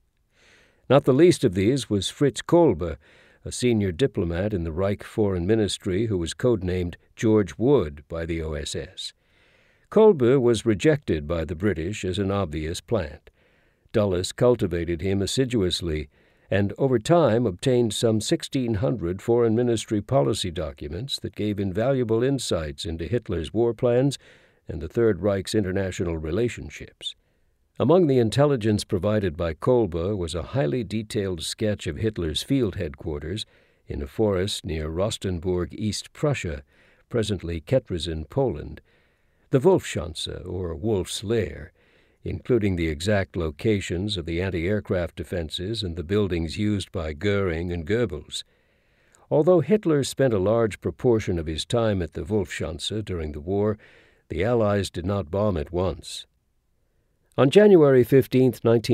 Speaker 2: Not the least of these was Fritz Kolbe, a senior diplomat in the Reich Foreign Ministry who was codenamed George Wood by the OSS. Kolbe was rejected by the British as an obvious plant. Dulles cultivated him assiduously and over time obtained some 1,600 Foreign Ministry policy documents that gave invaluable insights into Hitler's war plans and the Third Reich's international relationships. Among the intelligence provided by Kolbe was a highly detailed sketch of Hitler's field headquarters in a forest near Rostenburg, East Prussia, presently Ketrazin, Poland, the Wolfschanze, or Wolf's Lair, including the exact locations of the anti-aircraft defenses and the buildings used by Goering and Goebbels. Although Hitler spent a large proportion of his time at the Wolfschanze during the war, the Allies did not bomb it once. On January 15,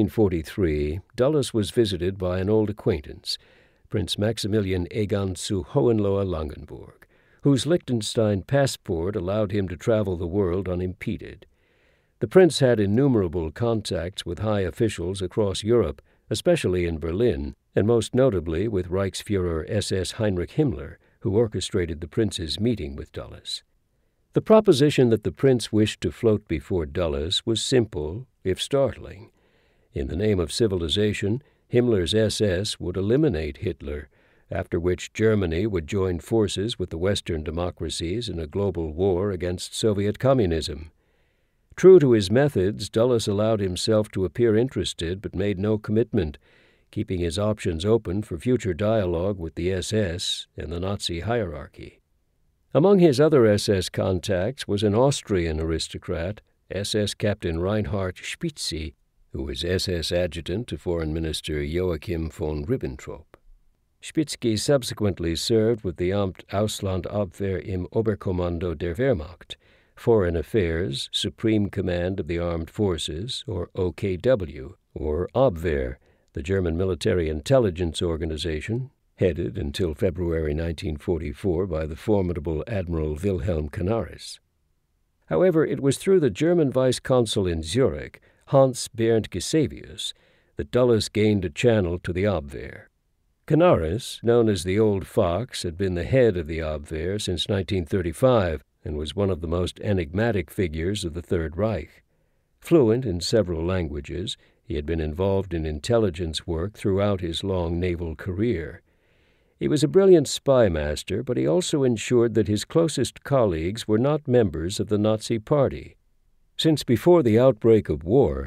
Speaker 2: 1943, Dulles was visited by an old acquaintance, Prince Maximilian Egon zu Hohenlohe-Langenburg, whose Liechtenstein passport allowed him to travel the world unimpeded. The prince had innumerable contacts with high officials across Europe, especially in Berlin, and most notably with Reichsfuhrer SS Heinrich Himmler, who orchestrated the prince's meeting with Dulles. The proposition that the prince wished to float before Dulles was simple, if startling. In the name of civilization, Himmler's SS would eliminate Hitler, after which Germany would join forces with the Western democracies in a global war against Soviet communism. True to his methods, Dulles allowed himself to appear interested but made no commitment, keeping his options open for future dialogue with the SS and the Nazi hierarchy. Among his other SS contacts was an Austrian aristocrat, SS Captain Reinhard Spitzi, who was SS adjutant to Foreign Minister Joachim von Ribbentrop. Spitzky subsequently served with the Amt Auslandabwehr im Oberkommando der Wehrmacht, Foreign Affairs, Supreme Command of the Armed Forces, or OKW, or Abwehr, the German military intelligence organization, headed until February 1944 by the formidable Admiral Wilhelm Canaris. However, it was through the German vice-consul in Zurich, Hans Bernd Gisevius, that Dulles gained a channel to the Abwehr. Canaris, known as the Old Fox, had been the head of the Abwehr since 1935 and was one of the most enigmatic figures of the Third Reich. Fluent in several languages, he had been involved in intelligence work throughout his long naval career. He was a brilliant spy master, but he also ensured that his closest colleagues were not members of the Nazi Party. Since before the outbreak of war,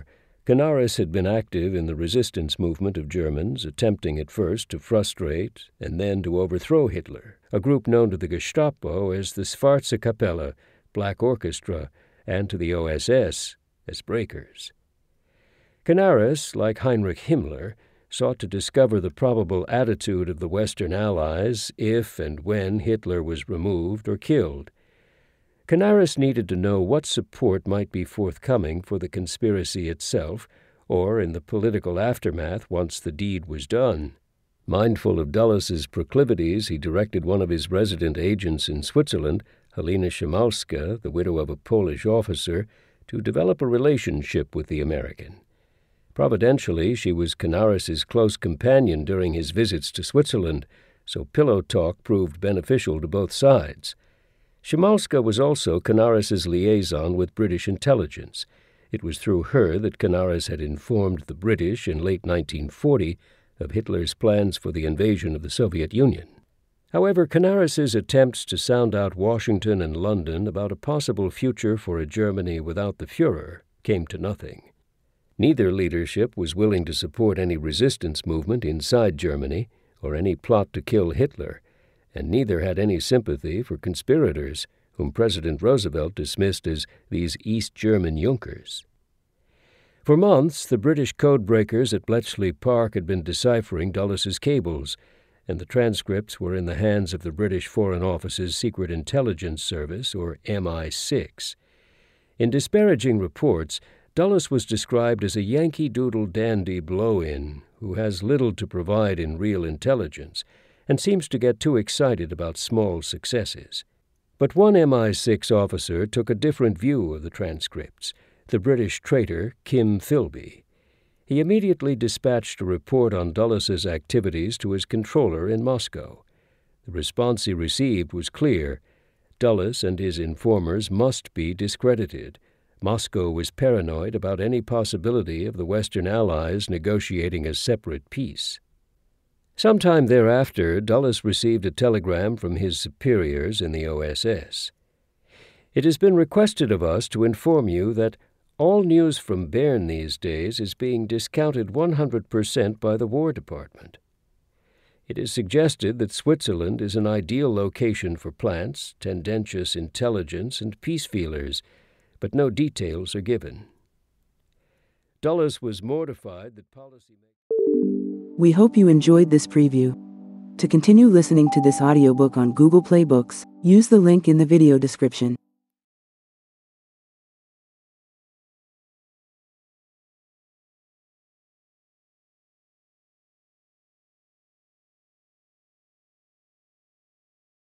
Speaker 2: Canaris had been active in the resistance movement of Germans, attempting at first to frustrate and then to overthrow Hitler, a group known to the Gestapo as the Schwarze Kapelle, Black Orchestra, and to the OSS as Breakers. Canaris, like Heinrich Himmler, sought to discover the probable attitude of the Western Allies if and when Hitler was removed or killed. Canaris needed to know what support might be forthcoming for the conspiracy itself, or in the political aftermath once the deed was done. Mindful of Dulles' proclivities, he directed one of his resident agents in Switzerland, Helena Szymalska, the widow of a Polish officer, to develop a relationship with the American. Providentially, she was Canaris's close companion during his visits to Switzerland, so pillow talk proved beneficial to both sides. Szymalska was also Canaris's liaison with British intelligence. It was through her that Canaris had informed the British in late 1940 of Hitler's plans for the invasion of the Soviet Union. However, Canaris's attempts to sound out Washington and London about a possible future for a Germany without the Führer came to nothing. Neither leadership was willing to support any resistance movement inside Germany or any plot to kill Hitler, and neither had any sympathy for conspirators, whom President Roosevelt dismissed as these East German Junkers. For months, the British codebreakers at Bletchley Park had been deciphering Dulles' cables, and the transcripts were in the hands of the British Foreign Office's Secret Intelligence Service, or MI6. In disparaging reports, Dulles was described as a Yankee Doodle dandy blow-in who has little to provide in real intelligence and seems to get too excited about small successes. But one MI6 officer took a different view of the transcripts, the British traitor Kim Philby. He immediately dispatched a report on Dulles' activities to his controller in Moscow. The response he received was clear. Dulles and his informers must be discredited. Moscow was paranoid about any possibility of the Western Allies negotiating a separate peace. Sometime thereafter, Dulles received a telegram from his superiors in the OSS. It has been requested of us to inform you that all news from Bern these days is being discounted 100% by the War Department. It is suggested that Switzerland is an ideal location for plants, tendentious intelligence, and peace feelers, but no details are given. Dulles was mortified that policymakers...
Speaker 3: We hope you enjoyed this preview. To continue listening to this audiobook on Google Play Books, use the link in the video description.